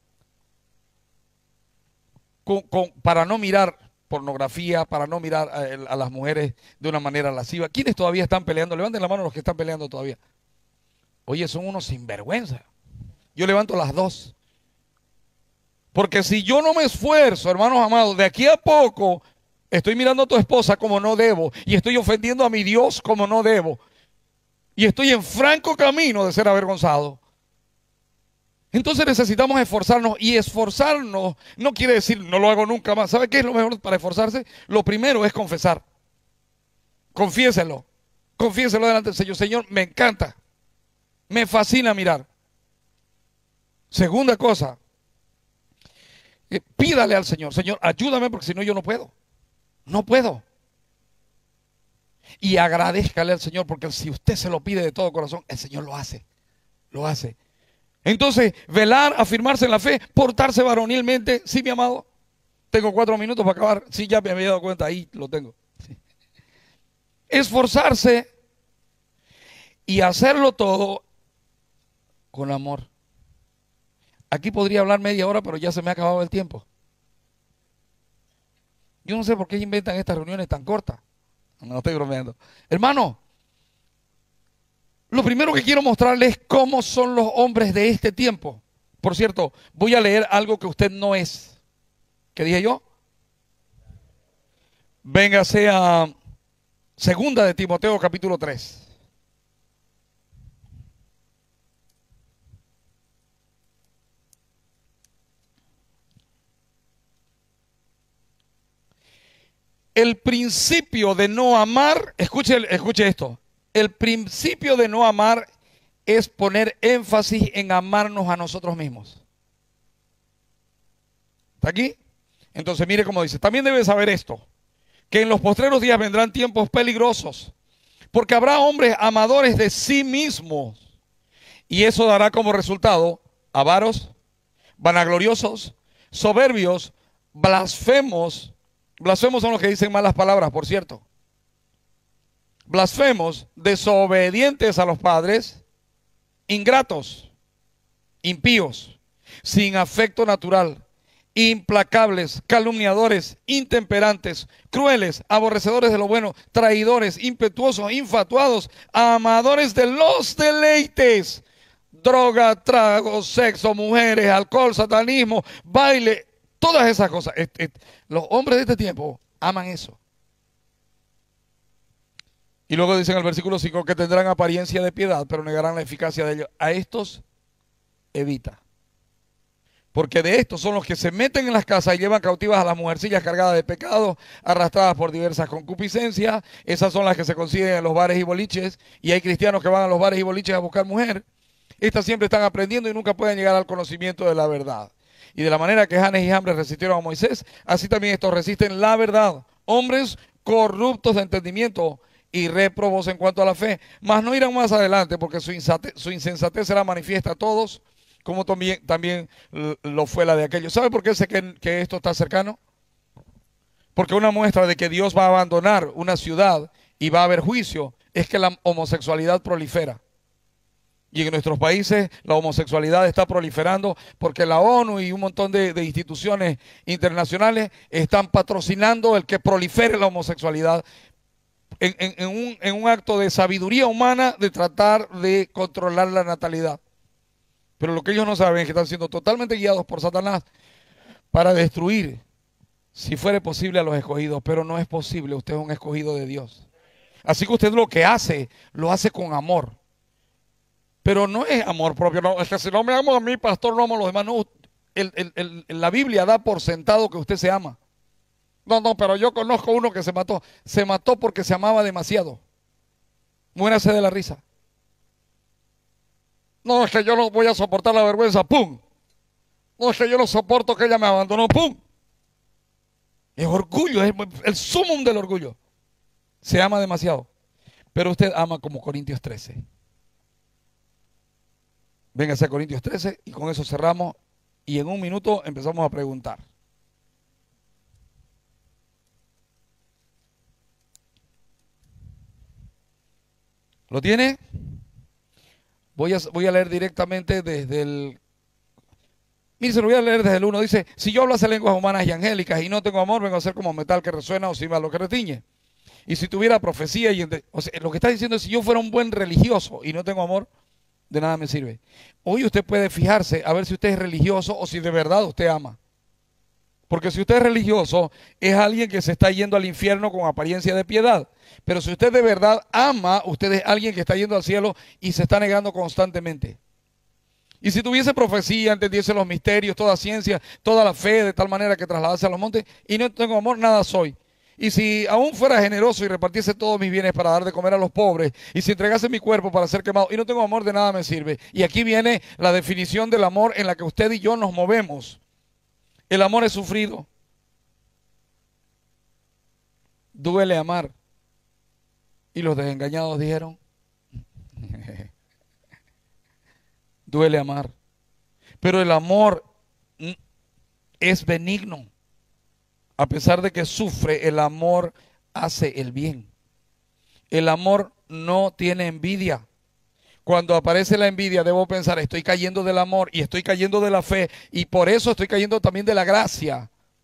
S3: para no mirar pornografía, para no mirar a las mujeres de una manera lasciva? ¿Quiénes todavía están peleando? Levanten la mano los que están peleando todavía. Oye, son unos sinvergüenza. Yo levanto las dos. Porque si yo no me esfuerzo, hermanos amados, de aquí a poco estoy mirando a tu esposa como no debo y estoy ofendiendo a mi Dios como no debo. Y estoy en franco camino de ser avergonzado. Entonces necesitamos esforzarnos, y esforzarnos no quiere decir no lo hago nunca más. ¿Sabe qué es lo mejor para esforzarse? Lo primero es confesar. Confiéselo. Confiéselo delante del Señor. Señor, me encanta. Me fascina mirar. Segunda cosa, pídale al Señor, Señor, ayúdame porque si no yo no puedo. No puedo. Y agradézcale al Señor porque si usted se lo pide de todo corazón, el Señor lo hace. Lo hace. Entonces, velar, afirmarse en la fe, portarse varonilmente. Sí, mi amado. Tengo 4 minutos para acabar. Sí, ya me había dado cuenta. Ahí lo tengo. Sí. Esforzarse y hacerlo todo con amor. Aquí podría hablar media hora, pero ya se me ha acabado el tiempo. Yo no sé por qué inventan estas reuniones tan cortas. No estoy bromeando. Hermano, lo primero que quiero mostrarles es cómo son los hombres de este tiempo. Por cierto, voy a leer algo que usted no es. ¿Qué dije yo? Véngase a Segunda de Timoteo capítulo 3. El principio de no amar, escuche esto. El principio de no amar es poner énfasis en amarnos a nosotros mismos. ¿Está aquí? Entonces mire cómo dice. También debe saber esto, que en los postreros días vendrán tiempos peligrosos, porque habrá hombres amadores de sí mismos, y eso dará como resultado avaros, vanagloriosos, soberbios, blasfemos. Blasfemos son los que dicen malas palabras, por cierto. Blasfemos, desobedientes a los padres, ingratos, impíos, sin afecto natural, implacables, calumniadores, intemperantes, crueles, aborrecedores de lo bueno, traidores, impetuosos, infatuados, amadores de los deleites, droga, trago, sexo, mujeres, alcohol, satanismo, baile, todas esas cosas. Los hombres de este tiempo aman eso. Y luego dice en el versículo 5 que tendrán apariencia de piedad, pero negarán la eficacia de ellos. A estos evita. Porque de estos son los que se meten en las casas y llevan cautivas a las mujercillas cargadas de pecado, arrastradas por diversas concupiscencias. Esas son las que se consiguen en los bares y boliches. Y hay cristianos que van a los bares y boliches a buscar mujer. Estas siempre están aprendiendo y nunca pueden llegar al conocimiento de la verdad. Y de la manera que Janes y Jambres resistieron a Moisés, así también estos resisten la verdad. Hombres corruptos de entendimiento y réprobos en cuanto a la fe, mas no irán más adelante, porque su insensatez será manifiesta a todos, como también lo fue la de aquellos. ¿Sabe por qué sé que esto está cercano? Porque una muestra de que Dios va a abandonar una ciudad y va a haber juicio es que la homosexualidad prolifera. Y en nuestros países la homosexualidad está proliferando porque la ONU y un montón de instituciones internacionales están patrocinando el que prolifere la homosexualidad en un acto de sabiduría humana de tratar de controlar la natalidad. Pero lo que ellos no saben es que están siendo totalmente guiados por Satanás para destruir, si fuere posible, a los escogidos. Pero no es posible, usted es un escogido de Dios. Así que usted lo que hace, lo hace con amor. Pero no es amor propio, no, es que si no me amo a mí, pastor, no amo a los demás. No, la Biblia da por sentado que usted se ama. No, pero yo conozco uno que se mató. Se mató porque se amaba demasiado. Muérase de la risa. No, es que yo no voy a soportar la vergüenza, ¡pum! No, es que yo no soporto que ella me abandonó, ¡pum! Es orgullo, es el sumum del orgullo. Se ama demasiado. Pero usted ama como Corintios 13. Véngase a Corintios 13 y con eso cerramos y en un minuto empezamos a preguntar. ¿Lo tiene? Voy a leer directamente desde el... Mire, se lo voy a leer desde el 1. Dice, si yo hablase lenguas humanas y angélicas y no tengo amor, vengo a ser como metal que resuena o címbalo que retiñe. Y si tuviera profecía y... O sea, lo que está diciendo es, si yo fuera un buen religioso y no tengo amor, de nada me sirve. Hoy usted puede fijarse a ver si usted es religioso o si de verdad usted ama. Porque si usted es religioso, es alguien que se está yendo al infierno con apariencia de piedad. Pero si usted de verdad ama, usted es alguien que está yendo al cielo y se está negando constantemente. Y si tuviese profecía, entendiese los misterios, toda ciencia, toda la fe, de tal manera que trasladase a los montes, y no tengo amor, nada soy. Y si aún fuera generoso y repartiese todos mis bienes para dar de comer a los pobres, y si entregase mi cuerpo para ser quemado, y no tengo amor, de nada me sirve. Y aquí viene la definición del amor en la que usted y yo nos movemos. El amor es sufrido. Duele amar. Y los desengañados dijeron, duele amar. Pero el amor es benigno. A pesar de que sufre, el amor hace el bien. El amor no tiene envidia. Cuando aparece la envidia, debo pensar, estoy cayendo del amor y estoy cayendo de la fe, y por eso estoy cayendo también de la gracia.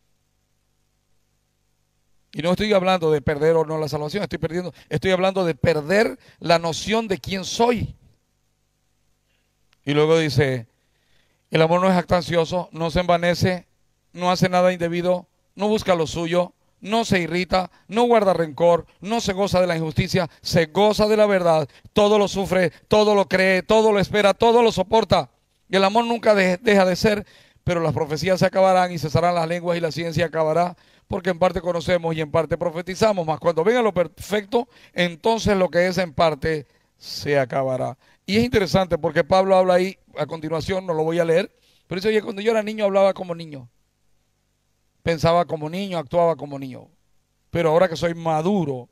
S3: Y no estoy hablando de perder o no la salvación, estoy hablando de perder la noción de quién soy. Y luego dice, el amor no es jactancioso, no se envanece, no hace nada indebido, no busca lo suyo, no se irrita, no guarda rencor, no se goza de la injusticia, se goza de la verdad, todo lo sufre, todo lo cree, todo lo espera, todo lo soporta. Y el amor nunca deja de ser, pero las profecías se acabarán y cesarán las lenguas y la ciencia acabará, porque en parte conocemos y en parte profetizamos, mas cuando venga lo perfecto, entonces lo que es en parte se acabará. Y es interesante porque Pablo habla ahí, a continuación, no lo voy a leer, pero dice, oye, cuando yo era niño hablaba como niño. Pensaba como niño, actuaba como niño. Pero ahora que soy maduro,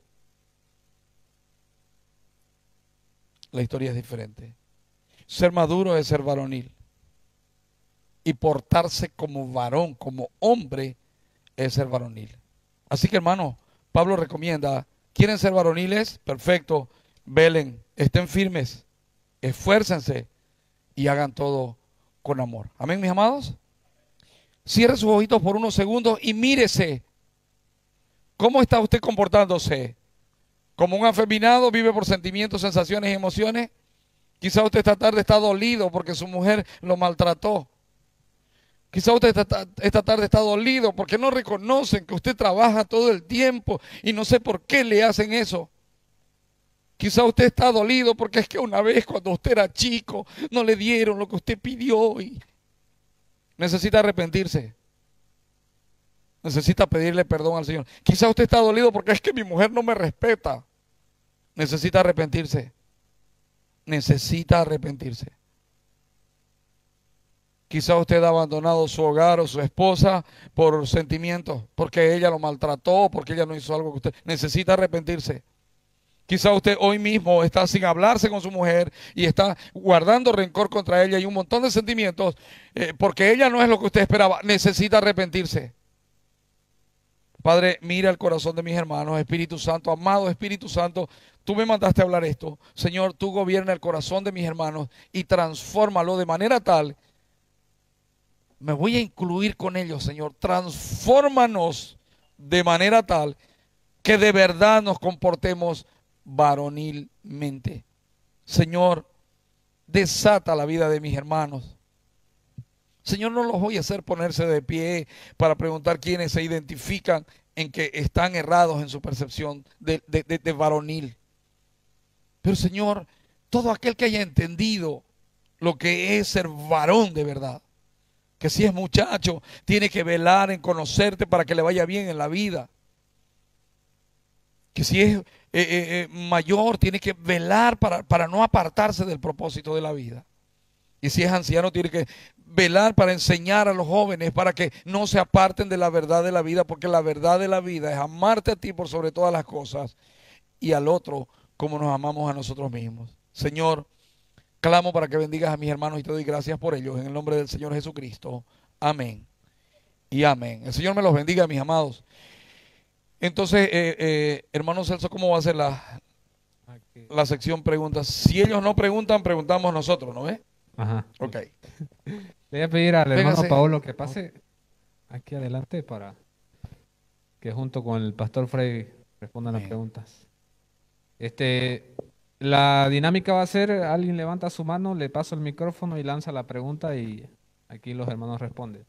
S3: la historia es diferente. Ser maduro es ser varonil. Y portarse como varón, como hombre, es ser varonil. Así que, hermano, Pablo recomienda, ¿quieren ser varoniles? Perfecto, velen, estén firmes, esfuércense y hagan todo con amor. Amén, mis amados. Cierre sus ojitos por unos segundos y mírese. ¿Cómo está usted comportándose? ¿Como un afeminado vive por sentimientos, sensaciones y emociones? Quizá usted esta tarde está dolido porque su mujer lo maltrató. Quizá usted esta tarde está dolido porque no reconocen que usted trabaja todo el tiempo y no sé por qué le hacen eso. Quizá usted está dolido porque es que una vez cuando usted era chico no le dieron lo que usted pidió y necesita arrepentirse. Necesita pedirle perdón al Señor. Quizá usted está dolido porque es que mi mujer no me respeta. Necesita arrepentirse. Necesita arrepentirse. Quizá usted ha abandonado su hogar o su esposa por sentimientos, porque ella lo maltrató, porque ella no hizo algo que usted necesita arrepentirse. Quizá usted hoy mismo está sin hablarse con su mujer y está guardando rencor contra ella y un montón de sentimientos porque ella no es lo que usted esperaba. Necesita arrepentirse. Padre, mira el corazón de mis hermanos, Espíritu Santo, amado Espíritu Santo, tú me mandaste a hablar esto. Señor, tú gobierna el corazón de mis hermanos y transfórmalo de manera tal. Me voy a incluir con ellos, Señor. Transfórmanos de manera tal que de verdad nos comportemos varonilmente. Señor, desata la vida de mis hermanos. Señor, no los voy a hacer ponerse de pie para preguntar quiénes se identifican en que están errados en su percepción de varonil. Pero Señor, todo aquel que haya entendido lo que es ser varón de verdad, que si es muchacho, tiene que velar en conocerte para que le vaya bien en la vida. Que si es mayor, tiene que velar para no apartarse del propósito de la vida. Y si es anciano, tiene que velar para enseñar a los jóvenes para que no se aparten de la verdad de la vida, porque la verdad de la vida es amarte a ti por sobre todas las cosas y al otro como nos amamos a nosotros mismos. Señor, clamo para que bendigas a mis hermanos y te doy gracias por ellos en el nombre del Señor Jesucristo. Amén y amén. El Señor me los bendiga, mis amados. Entonces, hermano Celso, ¿cómo va a ser la sección preguntas? Si ellos no preguntan, preguntamos nosotros, ¿no ves?
S2: Ajá.
S3: Ok.
S2: Le voy a pedir al hermano
S3: Véngase.
S2: Paolo que pase aquí adelante para que junto con el pastor Frey respondan las
S3: Bien.
S2: preguntas. La dinámica va a ser, alguien levanta su mano, le paso el micrófono y lanza la pregunta y aquí los hermanos responden.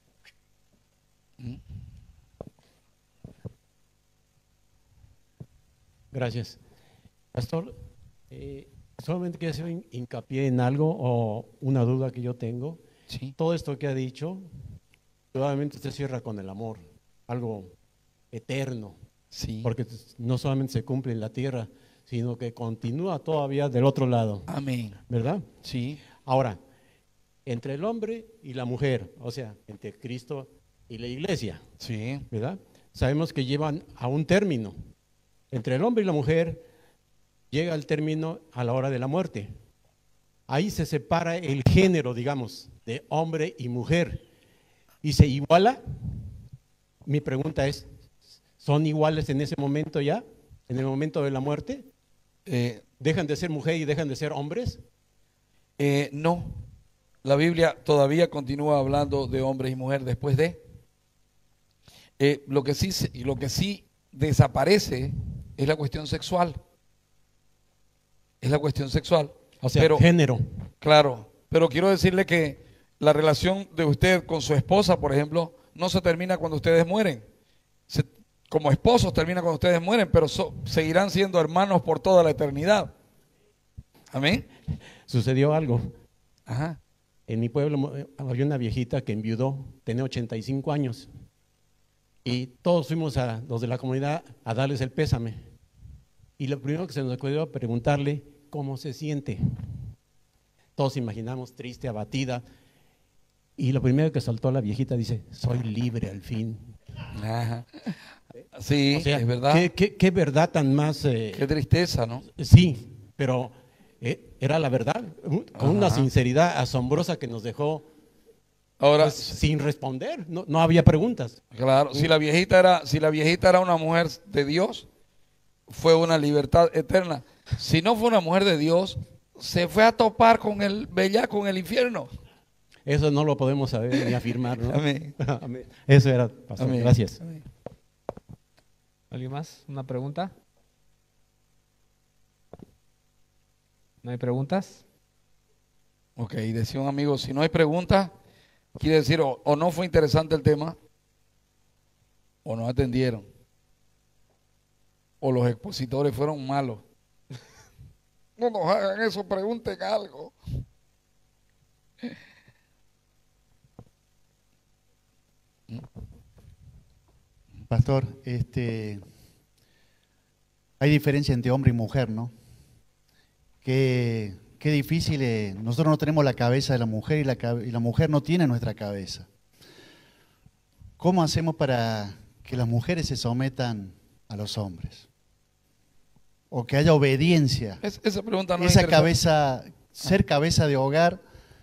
S4: Gracias. Pastor, solamente quiero hacer hincapié en algo o una duda que yo tengo.
S3: Sí.
S4: Todo esto que ha dicho, probablemente se cierra con el amor, algo eterno,
S3: Sí.
S4: porque no solamente se cumple en la tierra, sino que continúa todavía del otro lado,
S3: Amén.
S4: ¿verdad?
S3: Sí.
S4: Ahora, entre el hombre y la mujer, o sea, entre Cristo y la iglesia,
S3: Sí.
S4: ¿verdad? Sabemos que llevan a un término. Entre el hombre y la mujer llega el término a la hora de la muerte. ahí se separa el género, digamos, de hombre y mujer, y se iguala. Mi pregunta es, ¿son iguales en ese momento ya? ¿En el momento de la muerte? ¿Dejan de ser mujer y dejan de ser hombres?
S3: No, la Biblia todavía continúa hablando de hombres y mujeres después de. Lo que sí desaparece es la cuestión sexual. Es la cuestión sexual.
S4: O sea,
S3: pero,
S4: género.
S3: claro, pero quiero decirle que la relación de usted con su esposa, por ejemplo, no se termina cuando ustedes mueren. Como esposos termina cuando ustedes mueren, pero seguirán siendo hermanos por toda la eternidad. Amén.
S4: Sucedió algo.
S3: Ajá.
S4: En mi pueblo había una viejita que enviudó, tenía 85 años. Y todos fuimos a los de la comunidad a darles el pésame. Y lo primero que se nos ocurrió preguntarle cómo se siente. Todos imaginamos triste, abatida. Y lo primero que soltó la viejita dice, soy libre al fin.
S3: Ajá. Sí,
S4: O sea,
S3: es verdad.
S4: qué verdad tan más...
S3: Qué tristeza, ¿no?
S4: sí, pero era la verdad, con una
S3: Ajá.
S4: sinceridad asombrosa que nos dejó
S3: Ahora,
S4: pues, sin responder. No había preguntas.
S3: claro, si la viejita era una mujer de Dios, fue una libertad eterna. Si no fue una mujer de Dios, se fue a topar con el bellaco en el infierno.
S4: Eso no lo podemos saber ni afirmar, ¿no?
S3: Amén.
S4: Amén. Eso era, pastor.
S3: Amén.
S4: Gracias.
S3: Amén.
S2: ¿Alguien más? ¿Una pregunta? ¿No hay preguntas?
S3: Ok, decía un amigo, si no hay preguntas, quiere decir o no fue interesante el tema, o no atendieron, o los expositores fueron malos. No nos hagan eso, pregunten algo.
S5: Pastor, hay diferencia entre hombre y mujer, ¿no? Qué difícil es. Nosotros no tenemos la cabeza de la mujer y la mujer no tiene nuestra cabeza. ¿Cómo hacemos para que las mujeres se sometan a los hombres? O que haya obediencia.
S3: Esa pregunta no es
S5: Esa
S3: interesante.
S5: cabeza, ser cabeza de hogar,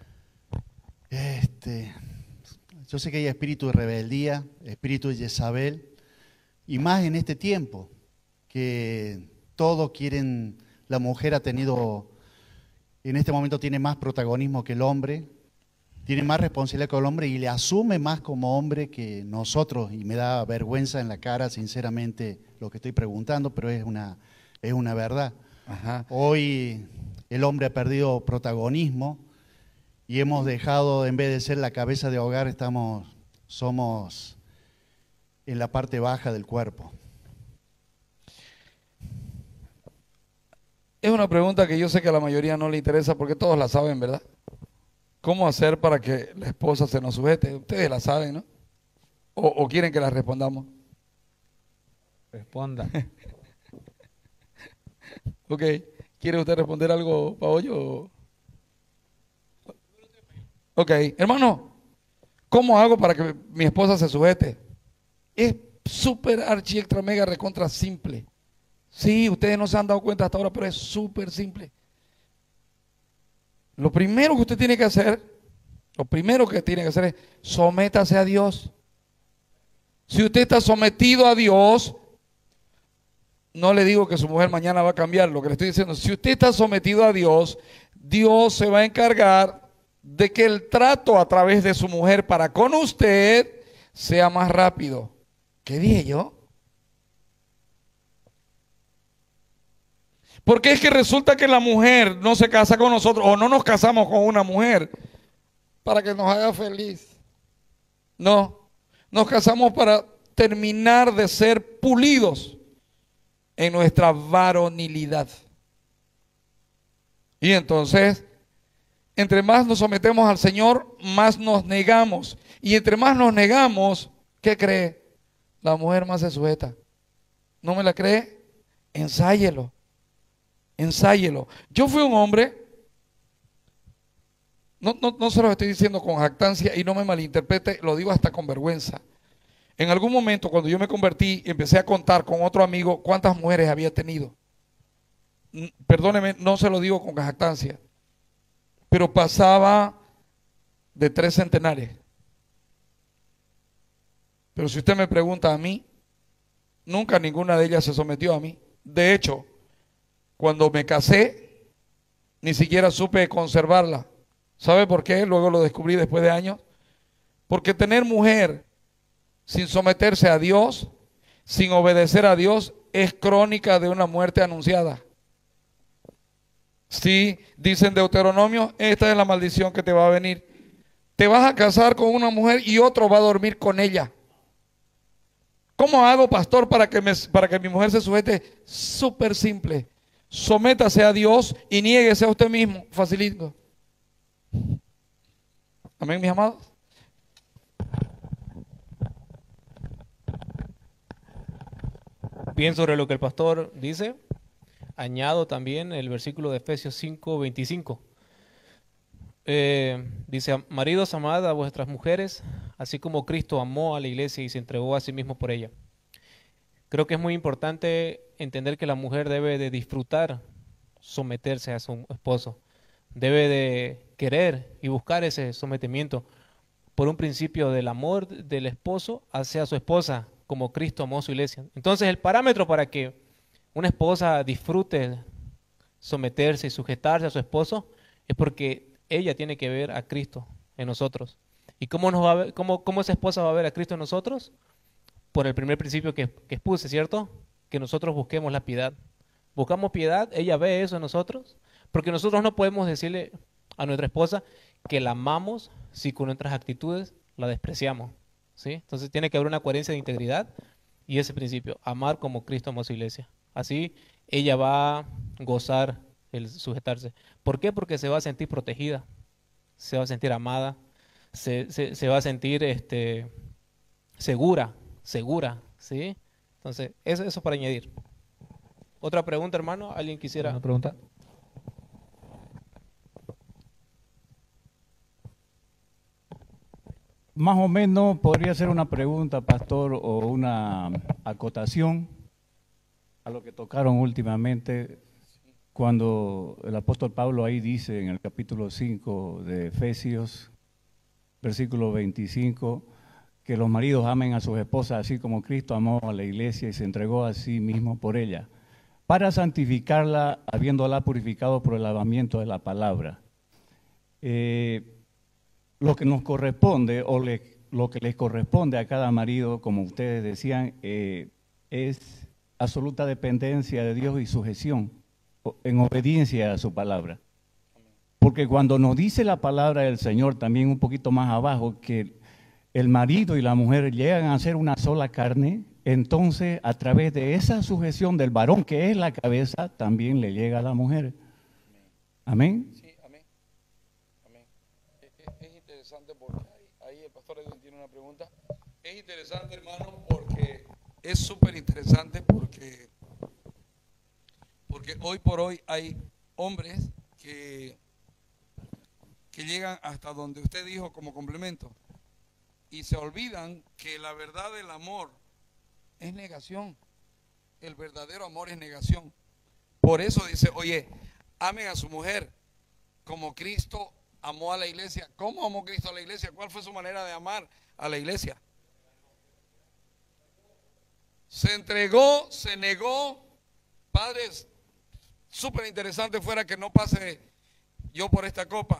S5: yo sé que hay espíritu de rebeldía, espíritu de Jezabel, y más en este tiempo, que todos quieren, la mujer ha tenido, en este momento tiene más protagonismo que el hombre, tiene más responsabilidad que el hombre y le asume más como hombre que nosotros, y me da vergüenza en la cara, sinceramente, lo que estoy preguntando, pero es una verdad.
S3: Ajá.
S5: Hoy el hombre ha perdido protagonismo y hemos dejado, en vez de ser la cabeza de hogar, somos en la parte baja del cuerpo.
S3: Es una pregunta que yo sé que a la mayoría no le interesa porque todos la saben, ¿verdad? ¿Cómo hacer para que la esposa se nos sujete? Ustedes la saben, ¿no? ¿O quieren que la respondamos?
S2: Responda.
S3: Ok. ¿Quiere usted responder algo, Paollo? Ok. Hermano, ¿cómo hago para que mi esposa se sujete? Es súper archi extra mega recontra simple. Sí, ustedes no se han dado cuenta hasta ahora, pero es súper simple. Lo primero que usted tiene que hacer, es sométase a Dios. Si usted está sometido a Dios, no le digo que su mujer mañana va a cambiar, lo que le estoy diciendo, si usted está sometido a Dios, Dios se va a encargar de que el trato a través de su mujer para con usted sea más rápido. ¿Qué dije yo? Porque es que resulta que la mujer no se casa con nosotros o no nos casamos con una mujer para que nos haga feliz. No, nos casamos para terminar de ser pulidos en nuestra varonilidad. Y entonces, entre más nos sometemos al Señor, más nos negamos. Y entre más nos negamos, ¿qué cree? La mujer más se sujeta. ¿No me la cree? Ensáyelo. Ensáyelo. Yo fui un hombre, no se lo estoy diciendo con jactancia y no me malinterprete, lo digo hasta con vergüenza. En algún momento cuando yo me convertí, empecé a contar con otro amigo cuántas mujeres había tenido. Perdóneme, no se lo digo con jactancia. pero pasaba de 3 centenares. Pero si usted me pregunta a mí, nunca ninguna de ellas se sometió a mí. De hecho, cuando me casé, ni siquiera supe conservarla. ¿Sabe por qué? Luego lo descubrí después de años. Porque tener mujer sin someterse a Dios, sin obedecer a Dios, es crónica de una muerte anunciada. Sí, dicen Deuteronomio, esta es la maldición que te va a venir. Te vas a casar con una mujer y otro va a dormir con ella. ¿Cómo hago, pastor, para que mi mujer se sujete? Súper simple. Sométase a Dios y niéguese a usted mismo. Facilito. Amén, mis amados.
S1: Bien, sobre lo que el pastor dice, añado también el versículo de Efesios 5:25. Dice, maridos, amad a vuestras mujeres, así como Cristo amó a la iglesia y se entregó a sí mismo por ella. Creo que es muy importante entender que la mujer debe de disfrutar someterse a su esposo. Debe de querer y buscar ese sometimiento por un principio del amor del esposo hacia su esposa, como Cristo amó a su iglesia. Entonces, el parámetro para que una esposa disfrute someterse y sujetarse a su esposo es porque ella tiene que ver a Cristo en nosotros. ¿Y cómo nos va a ver, cómo esa esposa va a ver a Cristo en nosotros? Por el primer principio que expuse, ¿cierto? Que nosotros busquemos la piedad. Buscamos piedad, ella ve eso en nosotros, porque nosotros no podemos decirle a nuestra esposa que la amamos si con nuestras actitudes la despreciamos, ¿sí? Entonces tiene que haber una coherencia de integridad y ese principio, amar como Cristo amó a su iglesia. Así ella va a gozar el sujetarse. ¿Por qué? Porque se va a sentir protegida, se va a sentir amada, se va a sentir segura, ¿sí? Entonces, eso para añadir. ¿Otra pregunta, hermano? ¿Alguien quisiera?
S2: ¿Una pregunta?
S6: Más o menos podría ser una pregunta, pastor, o una acotación a lo que tocaron últimamente, cuando el apóstol Pablo ahí dice en el capítulo 5 de Efesios, versículo 25, que los maridos amen a sus esposas así como Cristo amó a la iglesia y se entregó a sí mismo por ella, para santificarla, habiéndola purificado por el lavamiento de la palabra. Lo que nos corresponde, lo que les corresponde a cada marido, como ustedes decían, es absoluta dependencia de Dios y sujeción, en obediencia a su palabra. Porque cuando nos dice la palabra del Señor, también un poquito más abajo, que el marido y la mujer llegan a ser una sola carne, entonces a través de esa sujeción del varón, que es la cabeza, también le llega a la mujer. Amén.
S3: Sí, amén. Amén. Es interesante porque ahí el pastor Edwin tiene una pregunta. Es interesante, hermano, porque es súper interesante porque hoy por hoy hay hombres que llegan hasta donde usted dijo como complemento y se olvidan que la verdad del amor es negación. El verdadero amor es negación. Por eso dice, oye, amen a su mujer como Cristo amó a la iglesia. ¿Cómo amó Cristo a la iglesia? ¿Cuál fue su manera de amar a la iglesia? Se entregó, se negó. Padres, súper interesante fuera que no pase yo por esta copa,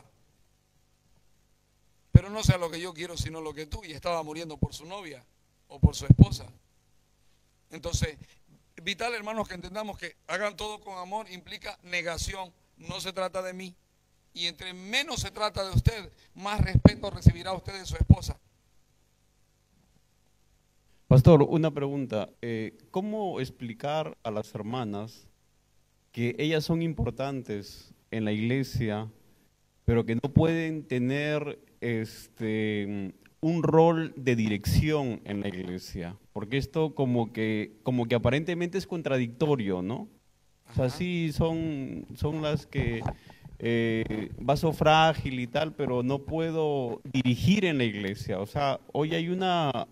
S3: pero no sea lo que yo quiero, sino lo que tú. Y estaba muriendo por su novia o por su esposa. Entonces, vital, hermanos, que entendamos que hagan todo con amor implica negación. No se trata de mí. Y entre menos se trata de usted, más respeto recibirá usted de su esposa.
S4: Pastor, una pregunta. ¿Cómo explicar a las hermanas que ellas son importantes en la iglesia, pero que no pueden tener un rol de dirección en la iglesia? Porque esto como que aparentemente es contradictorio, ¿no? O sea, sí son las que vaso frágil y tal, pero no puedo dirigir en la iglesia. O sea, hoy hay una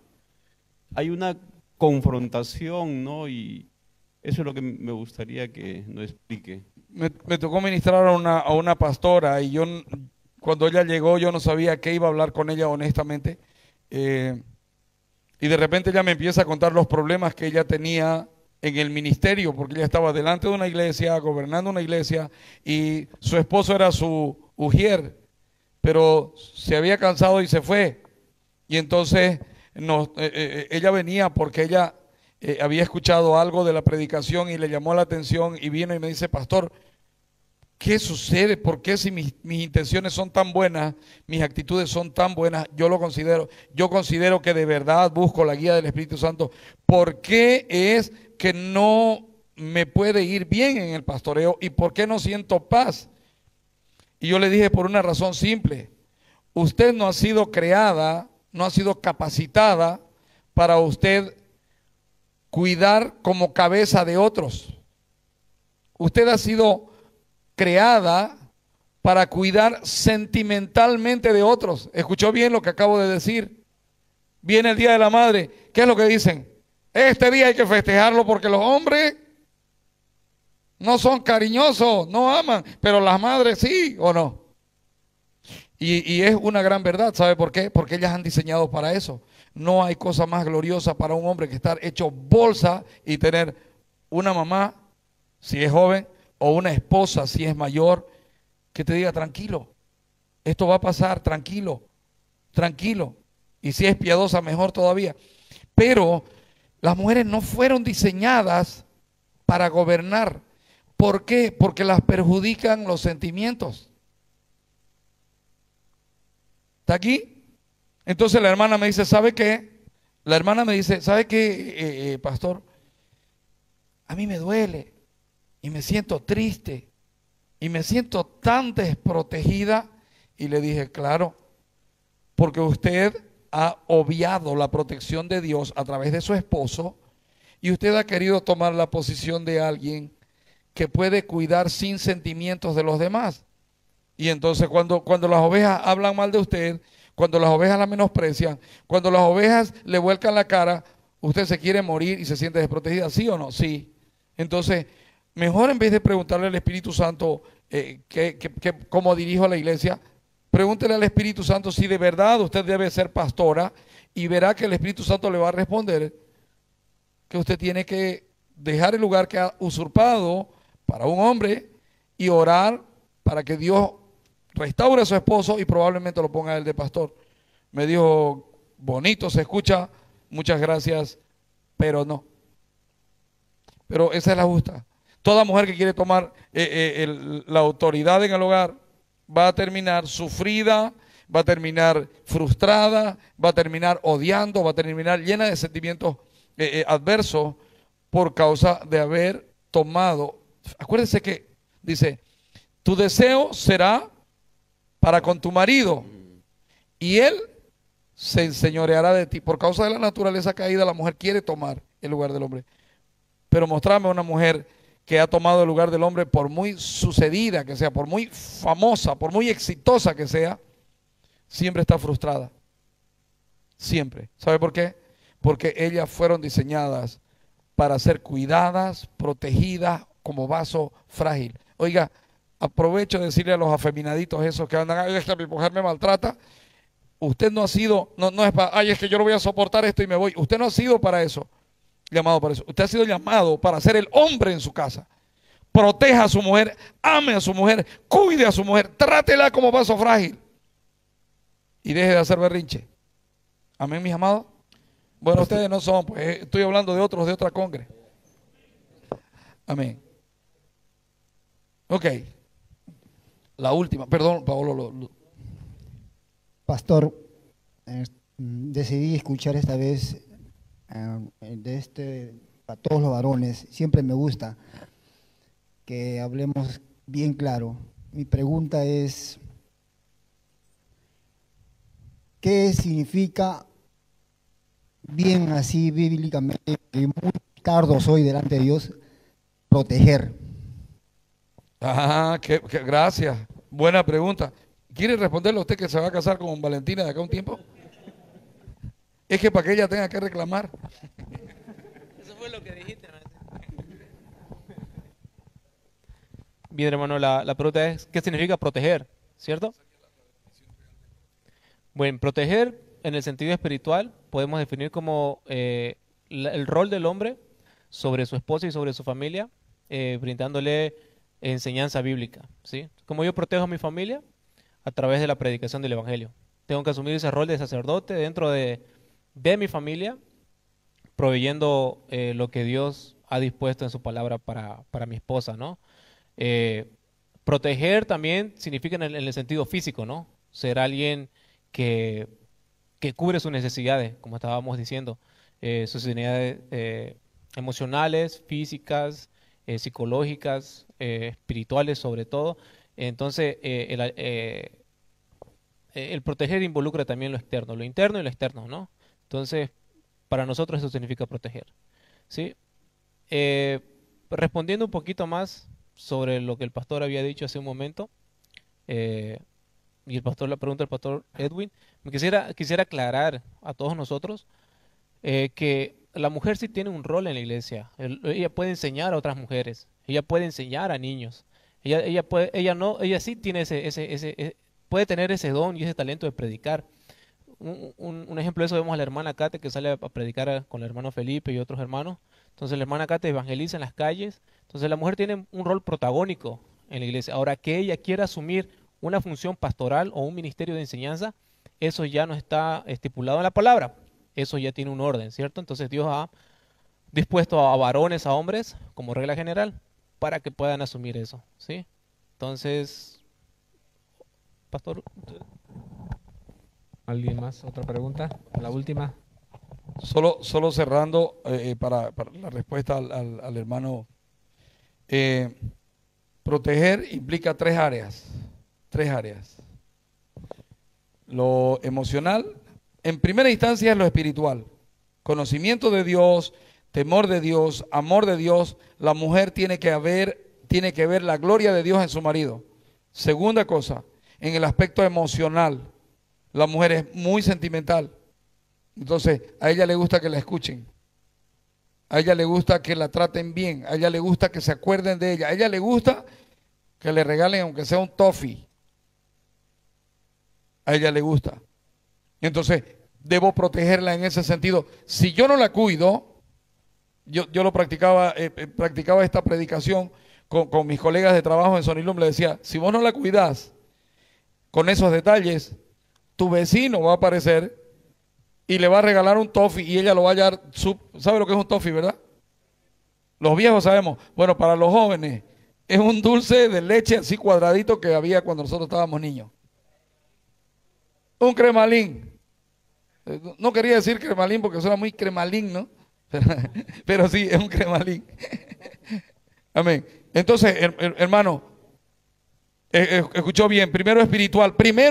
S4: confrontación, ¿no? Y eso es lo que me gustaría que nos explique.
S3: Me tocó ministrar a una pastora y yo Cuando ella llegó, yo no sabía qué iba a hablar con ella, honestamente. Y de repente ella me empieza a contar los problemas que ella tenía en el ministerio, porque ella estaba delante de una iglesia, gobernando una iglesia, y su esposo era su ujier, pero se había cansado y se fue. Y entonces ella venía porque ella había escuchado algo de la predicación y le llamó la atención y vino y me dice: pastor, ¿qué sucede? ¿Por qué si mis intenciones son tan buenas, mis actitudes son tan buenas? Yo considero que de verdad busco la guía del Espíritu Santo. ¿Por qué es que no me puede ir bien en el pastoreo y por qué no siento paz? Y yo le dije: por una razón simple. Usted no ha sido creada, no ha sido capacitada para usted cuidar como cabeza de otros. Usted ha sido creada para cuidar sentimentalmente de otros. ¿Escuchó bien lo que acabo de decir? Viene el Día de la Madre. ¿Qué es lo que dicen? Este día hay que festejarlo porque los hombres no son cariñosos, no aman, pero las madres sí o no. Y es una gran verdad. ¿Sabe por qué? Porque ellas han diseñado para eso. No hay cosa más gloriosa para un hombre que estar hecho bolsa y tener una mamá, si es joven, o una esposa, si es mayor, que te diga: tranquilo, esto va a pasar, tranquilo, tranquilo. Y si es piadosa, mejor todavía. Pero las mujeres no fueron diseñadas para gobernar. ¿Por qué? Porque las perjudican los sentimientos. ¿Está aquí? Entonces la hermana me dice: ¿sabe qué? La hermana me dice: ¿sabe qué, pastor? A mí me duele y me siento triste y me siento tan desprotegida. Y le dije: claro, porque usted ha obviado la protección de Dios a través de su esposo y usted ha querido tomar la posición de alguien que puede cuidar sin sentimientos de los demás. Y entonces cuando las ovejas hablan mal de usted, cuando las ovejas la menosprecian, cuando las ovejas le vuelcan la cara, usted se quiere morir y se siente desprotegida, ¿sí o no? Sí. Entonces, mejor en vez de preguntarle al Espíritu Santo cómo dirijo a la iglesia, pregúntele al Espíritu Santo si de verdad usted debe ser pastora y verá que el Espíritu Santo le va a responder que usted tiene que dejar el lugar que ha usurpado para un hombre y orar para que Dios restaure a su esposo y probablemente lo ponga a él de pastor. Me dijo: bonito se escucha, muchas gracias, pero no. Pero esa es la justa. Toda mujer que quiere tomar la autoridad en el hogar va a terminar sufrida, va a terminar frustrada, va a terminar odiando, va a terminar llena de sentimientos adversos por causa de haber tomado. Acuérdense que dice: tu deseo será para con tu marido y él se enseñoreará de ti. Por causa de la naturaleza caída, la mujer quiere tomar el lugar del hombre. Pero mostrarme una mujer que ha tomado el lugar del hombre, por muy sucedida que sea, por muy famosa, por muy exitosa que sea, siempre está frustrada. Siempre. ¿Sabe por qué? Porque ellas fueron diseñadas para ser cuidadas, protegidas como vaso frágil. Oiga, aprovecho de decirle a los afeminaditos esos que andan: ay, es que mi mujer me maltrata. Usted no ha sido, no es para: ay, es que yo no voy a soportar esto y me voy. Usted no ha sido para eso, llamado para eso. Usted ha sido llamado para ser el hombre en su casa. Proteja a su mujer, ame a su mujer, cuide a su mujer, trátela como vaso frágil y deje de hacer berrinche. Amén, mis amados. Bueno, ustedes no son, pues estoy hablando de otros de otra congre. Amén. Ok. La última, perdón, Paolo.
S7: Pastor, decidí escuchar esta vez para todos los varones. Siempre me gusta que hablemos bien claro. Mi pregunta es: ¿qué significa, bien así bíblicamente, que muy tardo soy delante de Dios, proteger?
S3: Gracias. Buena pregunta. ¿Quiere responderle a usted que se va a casar con Valentina de acá a un tiempo? Es que para que ella tenga que reclamar.
S1: Eso fue lo que dijiste, ¿no? Bien, hermano, la pregunta es: ¿qué significa proteger? ¿Cierto? Bueno, proteger en el sentido espiritual podemos definir como el rol del hombre sobre su esposa y sobre su familia, brindándole enseñanza bíblica, ¿sí? Como yo protejo a mi familia a través de la predicación del Evangelio. Tengo que asumir ese rol de sacerdote dentro de mi familia, proveyendo lo que Dios ha dispuesto en su palabra para mi esposa, ¿no? Proteger también significa en el sentido físico, ¿no? Ser alguien que cubre sus necesidades, como estábamos diciendo, sus necesidades emocionales, físicas, psicológicas, espirituales sobre todo. Entonces, el proteger involucra también lo externo, lo interno y lo externo, ¿no? Entonces, para nosotros eso significa proteger, ¿sí? Respondiendo un poquito más sobre lo que el pastor había dicho hace un momento, y la pregunta del pastor Edwin, quisiera aclarar a todos nosotros que la mujer sí tiene un rol en la iglesia. Ella puede enseñar a otras mujeres, ella puede enseñar a niños, ella sí tiene puede tener ese don y ese talento de predicar. Un ejemplo de eso vemos a la hermana Kate que sale a predicar con el hermano Felipe y otros hermanos. Entonces la hermana Kate evangeliza en las calles. Entonces la mujer tiene un rol protagónico en la iglesia. Ahora, que ella quiera asumir una función pastoral o un ministerio de enseñanza, eso ya no está estipulado en la palabra. Eso ya tiene un orden, ¿cierto? Entonces Dios ha dispuesto a varones, a hombres, como regla general, para que puedan asumir eso, ¿sí? Entonces, pastor,
S2: ¿Alguien más? ¿Otra pregunta? La última.
S3: Solo cerrando para la respuesta al hermano. Proteger implica tres áreas. Lo emocional, en primera instancia, es lo espiritual. Conocimiento de Dios, temor de Dios, amor de Dios. La mujer tiene que ver la gloria de Dios en su marido. Segunda cosa, en el aspecto emocional. La mujer es muy sentimental. Entonces, a ella le gusta que la escuchen. A ella le gusta que la traten bien. A ella le gusta que se acuerden de ella. A ella le gusta que le regalen aunque sea un toffee. A ella le gusta. Entonces, debo protegerla en ese sentido. Si yo no la cuido, yo lo practicaba esta predicación con mis colegas de trabajo en Sonilum. Le decía, si vos no la cuidas con esos detalles, tu vecino va a aparecer y le va a regalar un toffee y ella lo va a hallar. ¿Sabe lo que es un toffee, verdad? Los viejos sabemos. Bueno, para los jóvenes es un dulce de leche así cuadradito que había cuando nosotros estábamos niños. Un cremalín. No quería decir cremalín porque suena muy cremalín, ¿no? Pero sí, es un cremalín. Amén. Entonces, hermano, escuchó bien. Primero espiritual.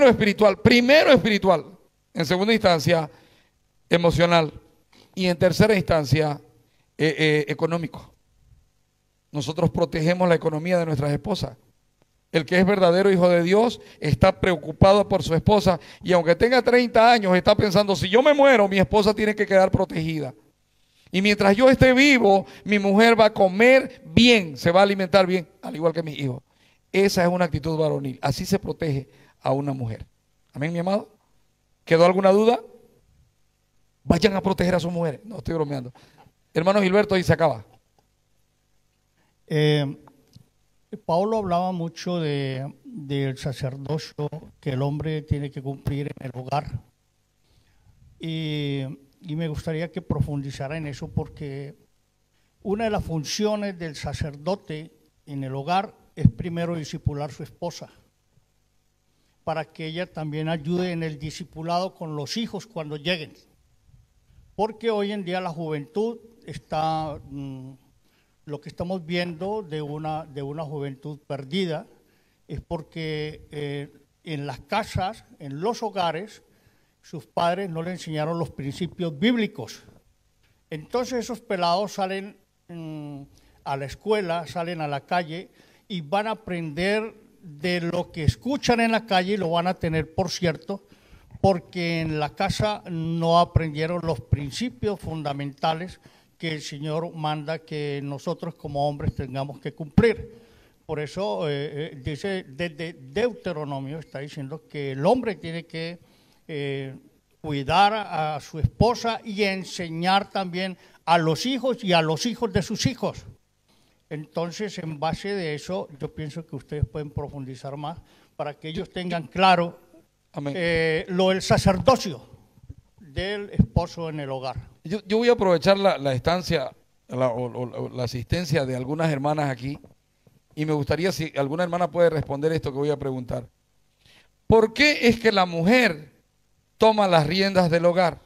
S3: En segunda instancia, emocional. Y en tercera instancia, económico. Nosotros protegemos la economía de nuestras esposas. El que es verdadero hijo de Dios está preocupado por su esposa y aunque tenga 30 años está pensando, si yo me muero, mi esposa tiene que quedar protegida. Y mientras yo esté vivo, mi mujer va a comer bien, se va a alimentar bien, al igual que mis hijos. Esa es una actitud varonil. Así se protege a una mujer. Amén, mi amado. ¿Quedó alguna duda? Vayan a proteger a sus mujeres. No, estoy bromeando. Hermano Gilberto, y se acaba.
S8: Pablo hablaba mucho del sacerdocio que el hombre tiene que cumplir en el hogar. Y me gustaría que profundizara en eso porque una de las funciones del sacerdote en el hogar es primero discipular a su esposa, para que ella también ayude en el discipulado con los hijos cuando lleguen. Porque hoy en día la juventud está, lo que estamos viendo de una juventud perdida, es porque en las casas, en los hogares, sus padres no le enseñaron los principios bíblicos. Entonces esos pelados salen a la escuela, salen a la calle y van a aprender de lo que escuchan en la calle y lo van a tener, por cierto, porque en la casa no aprendieron los principios fundamentales que el Señor manda que nosotros como hombres tengamos que cumplir. Por eso dice, desde Deuteronomio está diciendo que el hombre tiene que cuidar a su esposa y enseñar también a los hijos y a los hijos de sus hijos. Entonces, en base de eso, yo pienso que ustedes pueden profundizar más para que ellos tengan claro lo del sacerdocio del esposo en el hogar.
S3: Yo voy a aprovechar la estancia, la asistencia de algunas hermanas aquí, y me gustaría si alguna hermana puede responder esto que voy a preguntar. ¿Por qué es que la mujer toma las riendas del hogar?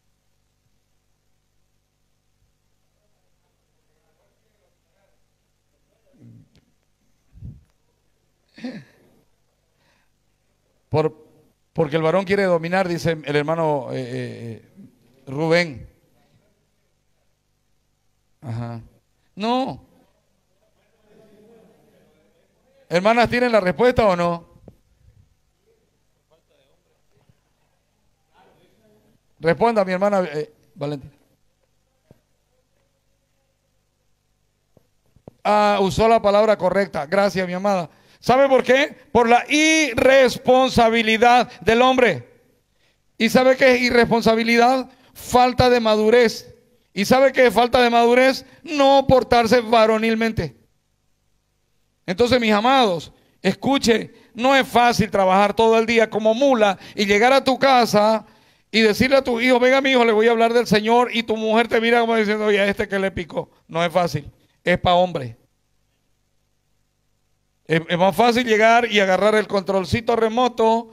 S3: Porque el varón quiere dominar, dice el hermano Rubén. Ajá. No. Hermanas, ¿tienen la respuesta o no? Responda mi hermana Valentina. Usó la palabra correcta. Gracias, mi amada. ¿Sabe por qué? Por la irresponsabilidad del hombre. ¿Y sabe qué es irresponsabilidad? Falta de madurez. ¿Y sabe qué es falta de madurez? No portarse varonilmente. Entonces, mis amados, escuche, no es fácil trabajar todo el día como mula y llegar a tu casa y decirle a tu hijo, venga mi hijo, le voy a hablar del Señor, y tu mujer te mira como diciendo, oye, a este que le picó. No es fácil, es para hombre. Es más fácil llegar y agarrar el controlcito remoto,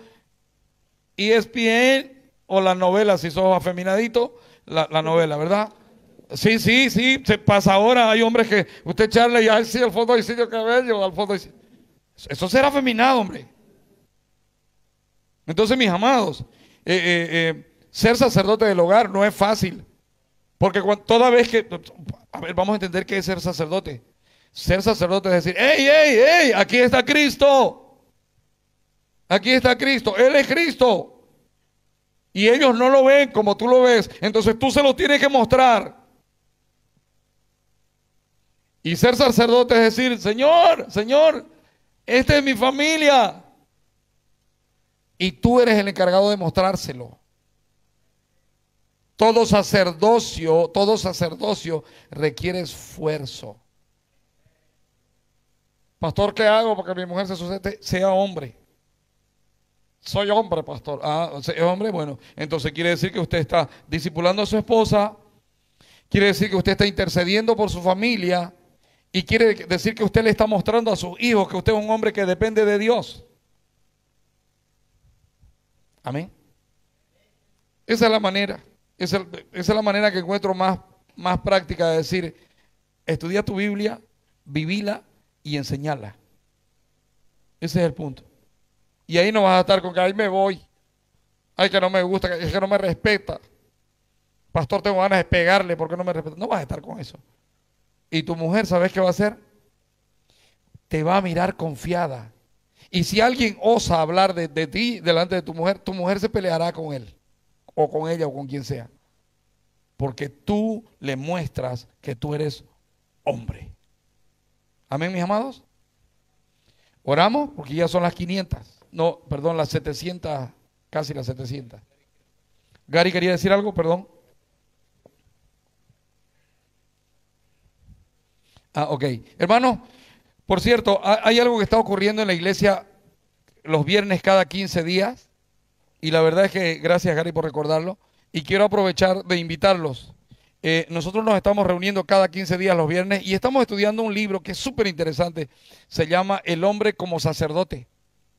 S3: ESPN o la novela, si sos afeminadito, la novela, ¿verdad? Sí, se pasa ahora. Hay hombres que usted charla y sí, al fondo hay sitio cabello, al fondo hay... Eso será afeminado, hombre. Entonces, mis amados, ser sacerdote del hogar no es fácil. Porque toda vez que... A ver, vamos a entender qué es ser sacerdote. Ser sacerdote es decir, ¡ey! Aquí está Cristo. Aquí está Cristo. Él es Cristo. Y ellos no lo ven como tú lo ves. Entonces tú se lo tienes que mostrar. Y ser sacerdote es decir, Señor, esta es mi familia. Y tú eres el encargado de mostrárselo. Todo sacerdocio requiere esfuerzo. Pastor, ¿qué hago para que mi mujer se sujete? Sea hombre. Soy hombre, pastor. ¿Es hombre? Bueno, entonces quiere decir que usted está discipulando a su esposa, quiere decir que usted está intercediendo por su familia, y quiere decir que usted le está mostrando a sus hijos que usted es un hombre que depende de Dios. Amén. Esa es la manera. Esa es la manera que encuentro más práctica de decir, estudia tu Biblia, vivila y enseñala. Ese es el punto. Y ahí no vas a estar con que ahí me voy. Ay, que no me gusta, es que no me respeta. Pastor, tengo ganas de pegarle porque no me respeta. No vas a estar con eso. Y tu mujer, ¿sabes qué va a hacer? Te va a mirar confiada. Y si alguien osa hablar de ti delante de tu mujer se peleará con él, o con ella, o con quien sea. Porque tú le muestras que tú eres hombre. Amén, mis amados. Oramos, porque ya son las 500. No, perdón, las 700, casi las 700. Gary, ¿quería decir algo? Perdón. Ok. Hermano, por cierto, hay algo que está ocurriendo en la iglesia los viernes cada 15 días. Y la verdad es que, gracias Gary por recordarlo. Y quiero aprovechar de invitarlos. Nosotros nos estamos reuniendo cada 15 días los viernes y estamos estudiando un libro que es súper interesante. Se llama El hombre como sacerdote.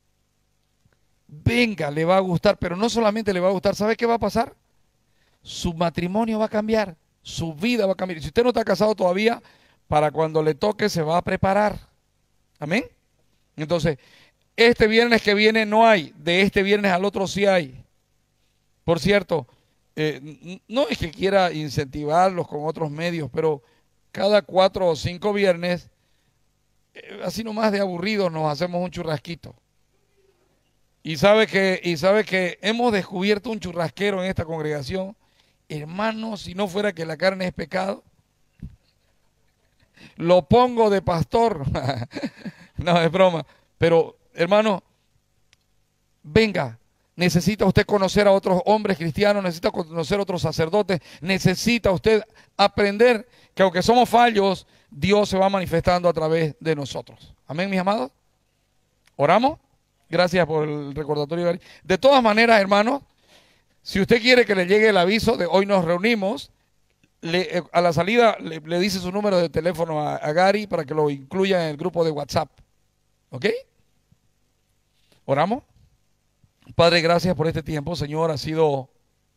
S3: Venga, le va a gustar, pero no solamente le va a gustar. ¿Sabe qué va a pasar? Su matrimonio va a cambiar, su vida va a cambiar. Si usted no está casado todavía, para cuando le toque se va a preparar. Amén. Entonces, este viernes que viene no hay, de este viernes al otro sí hay. Por cierto, no es que quiera incentivarlos con otros medios, pero cada 4 o 5 viernes, así nomás de aburridos, nos hacemos un churrasquito. Y sabe que hemos descubierto un churrasquero en esta congregación. Hermano, si no fuera que la carne es pecado, lo pongo de pastor. No, es broma. Pero, hermano, venga, Necesita usted conocer a otros hombres cristianos, necesita conocer a otros sacerdotes, necesita usted aprender que aunque somos fallos, Dios se va manifestando a través de nosotros. Amén, mis amados. ¿Oramos? Gracias por el recordatorio, Gary. De todas maneras, hermanos, si usted quiere que le llegue el aviso de hoy nos reunimos, a la salida le dice su número de teléfono a Gary para que lo incluya en el grupo de WhatsApp. ¿Ok? ¿Oramos? Padre, gracias por este tiempo, Señor. Ha sido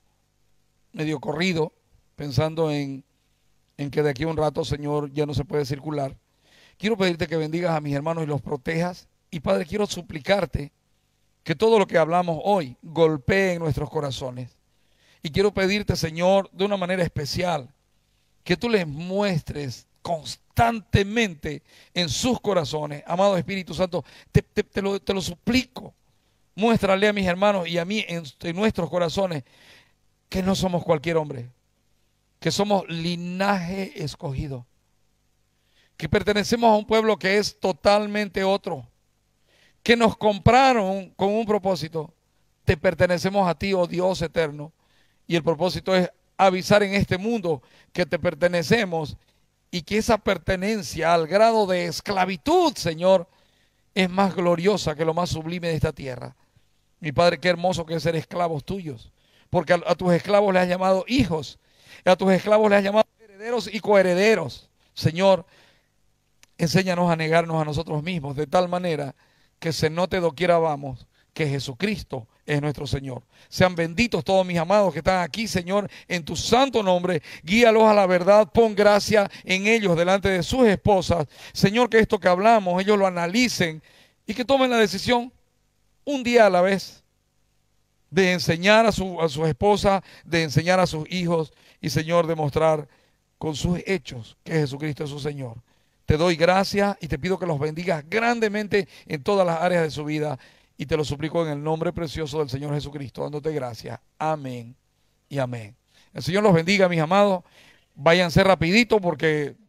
S3: medio corrido, pensando en que de aquí a un rato, Señor, ya no se puede circular. Quiero pedirte que bendigas a mis hermanos y los protejas. Y Padre, quiero suplicarte que todo lo que hablamos hoy golpee en nuestros corazones. Y quiero pedirte, Señor, de una manera especial, que tú les muestres constantemente en sus corazones. Amado Espíritu Santo, te lo suplico. Muéstrale a mis hermanos y a mí en nuestros corazones que no somos cualquier hombre, que somos linaje escogido, que pertenecemos a un pueblo que es totalmente otro, que nos compraron con un propósito. Te pertenecemos a ti, oh Dios eterno, y el propósito es avisar en este mundo que te pertenecemos y que esa pertenencia al grado de esclavitud, Señor, es más gloriosa que lo más sublime de esta tierra. Mi Padre, qué hermoso que es ser esclavos tuyos, porque a tus esclavos les has llamado hijos, a tus esclavos les has llamado herederos y coherederos. Señor, enséñanos a negarnos a nosotros mismos de tal manera que se note doquiera vamos que Jesucristo es nuestro Señor. Sean benditos todos mis amados que están aquí, Señor, en tu santo nombre. Guíalos a la verdad, pon gracia en ellos delante de sus esposas. Señor, que esto que hablamos, ellos lo analicen y que tomen la decisión un día a la vez de enseñar a su esposa, de enseñar a sus hijos y, Señor, demostrar con sus hechos que Jesucristo es su Señor. Te doy gracias y te pido que los bendigas grandemente en todas las áreas de su vida. Y te lo suplico en el nombre precioso del Señor Jesucristo, dándote gracias. Amén y amén. El Señor los bendiga, mis amados. Váyanse rapidito porque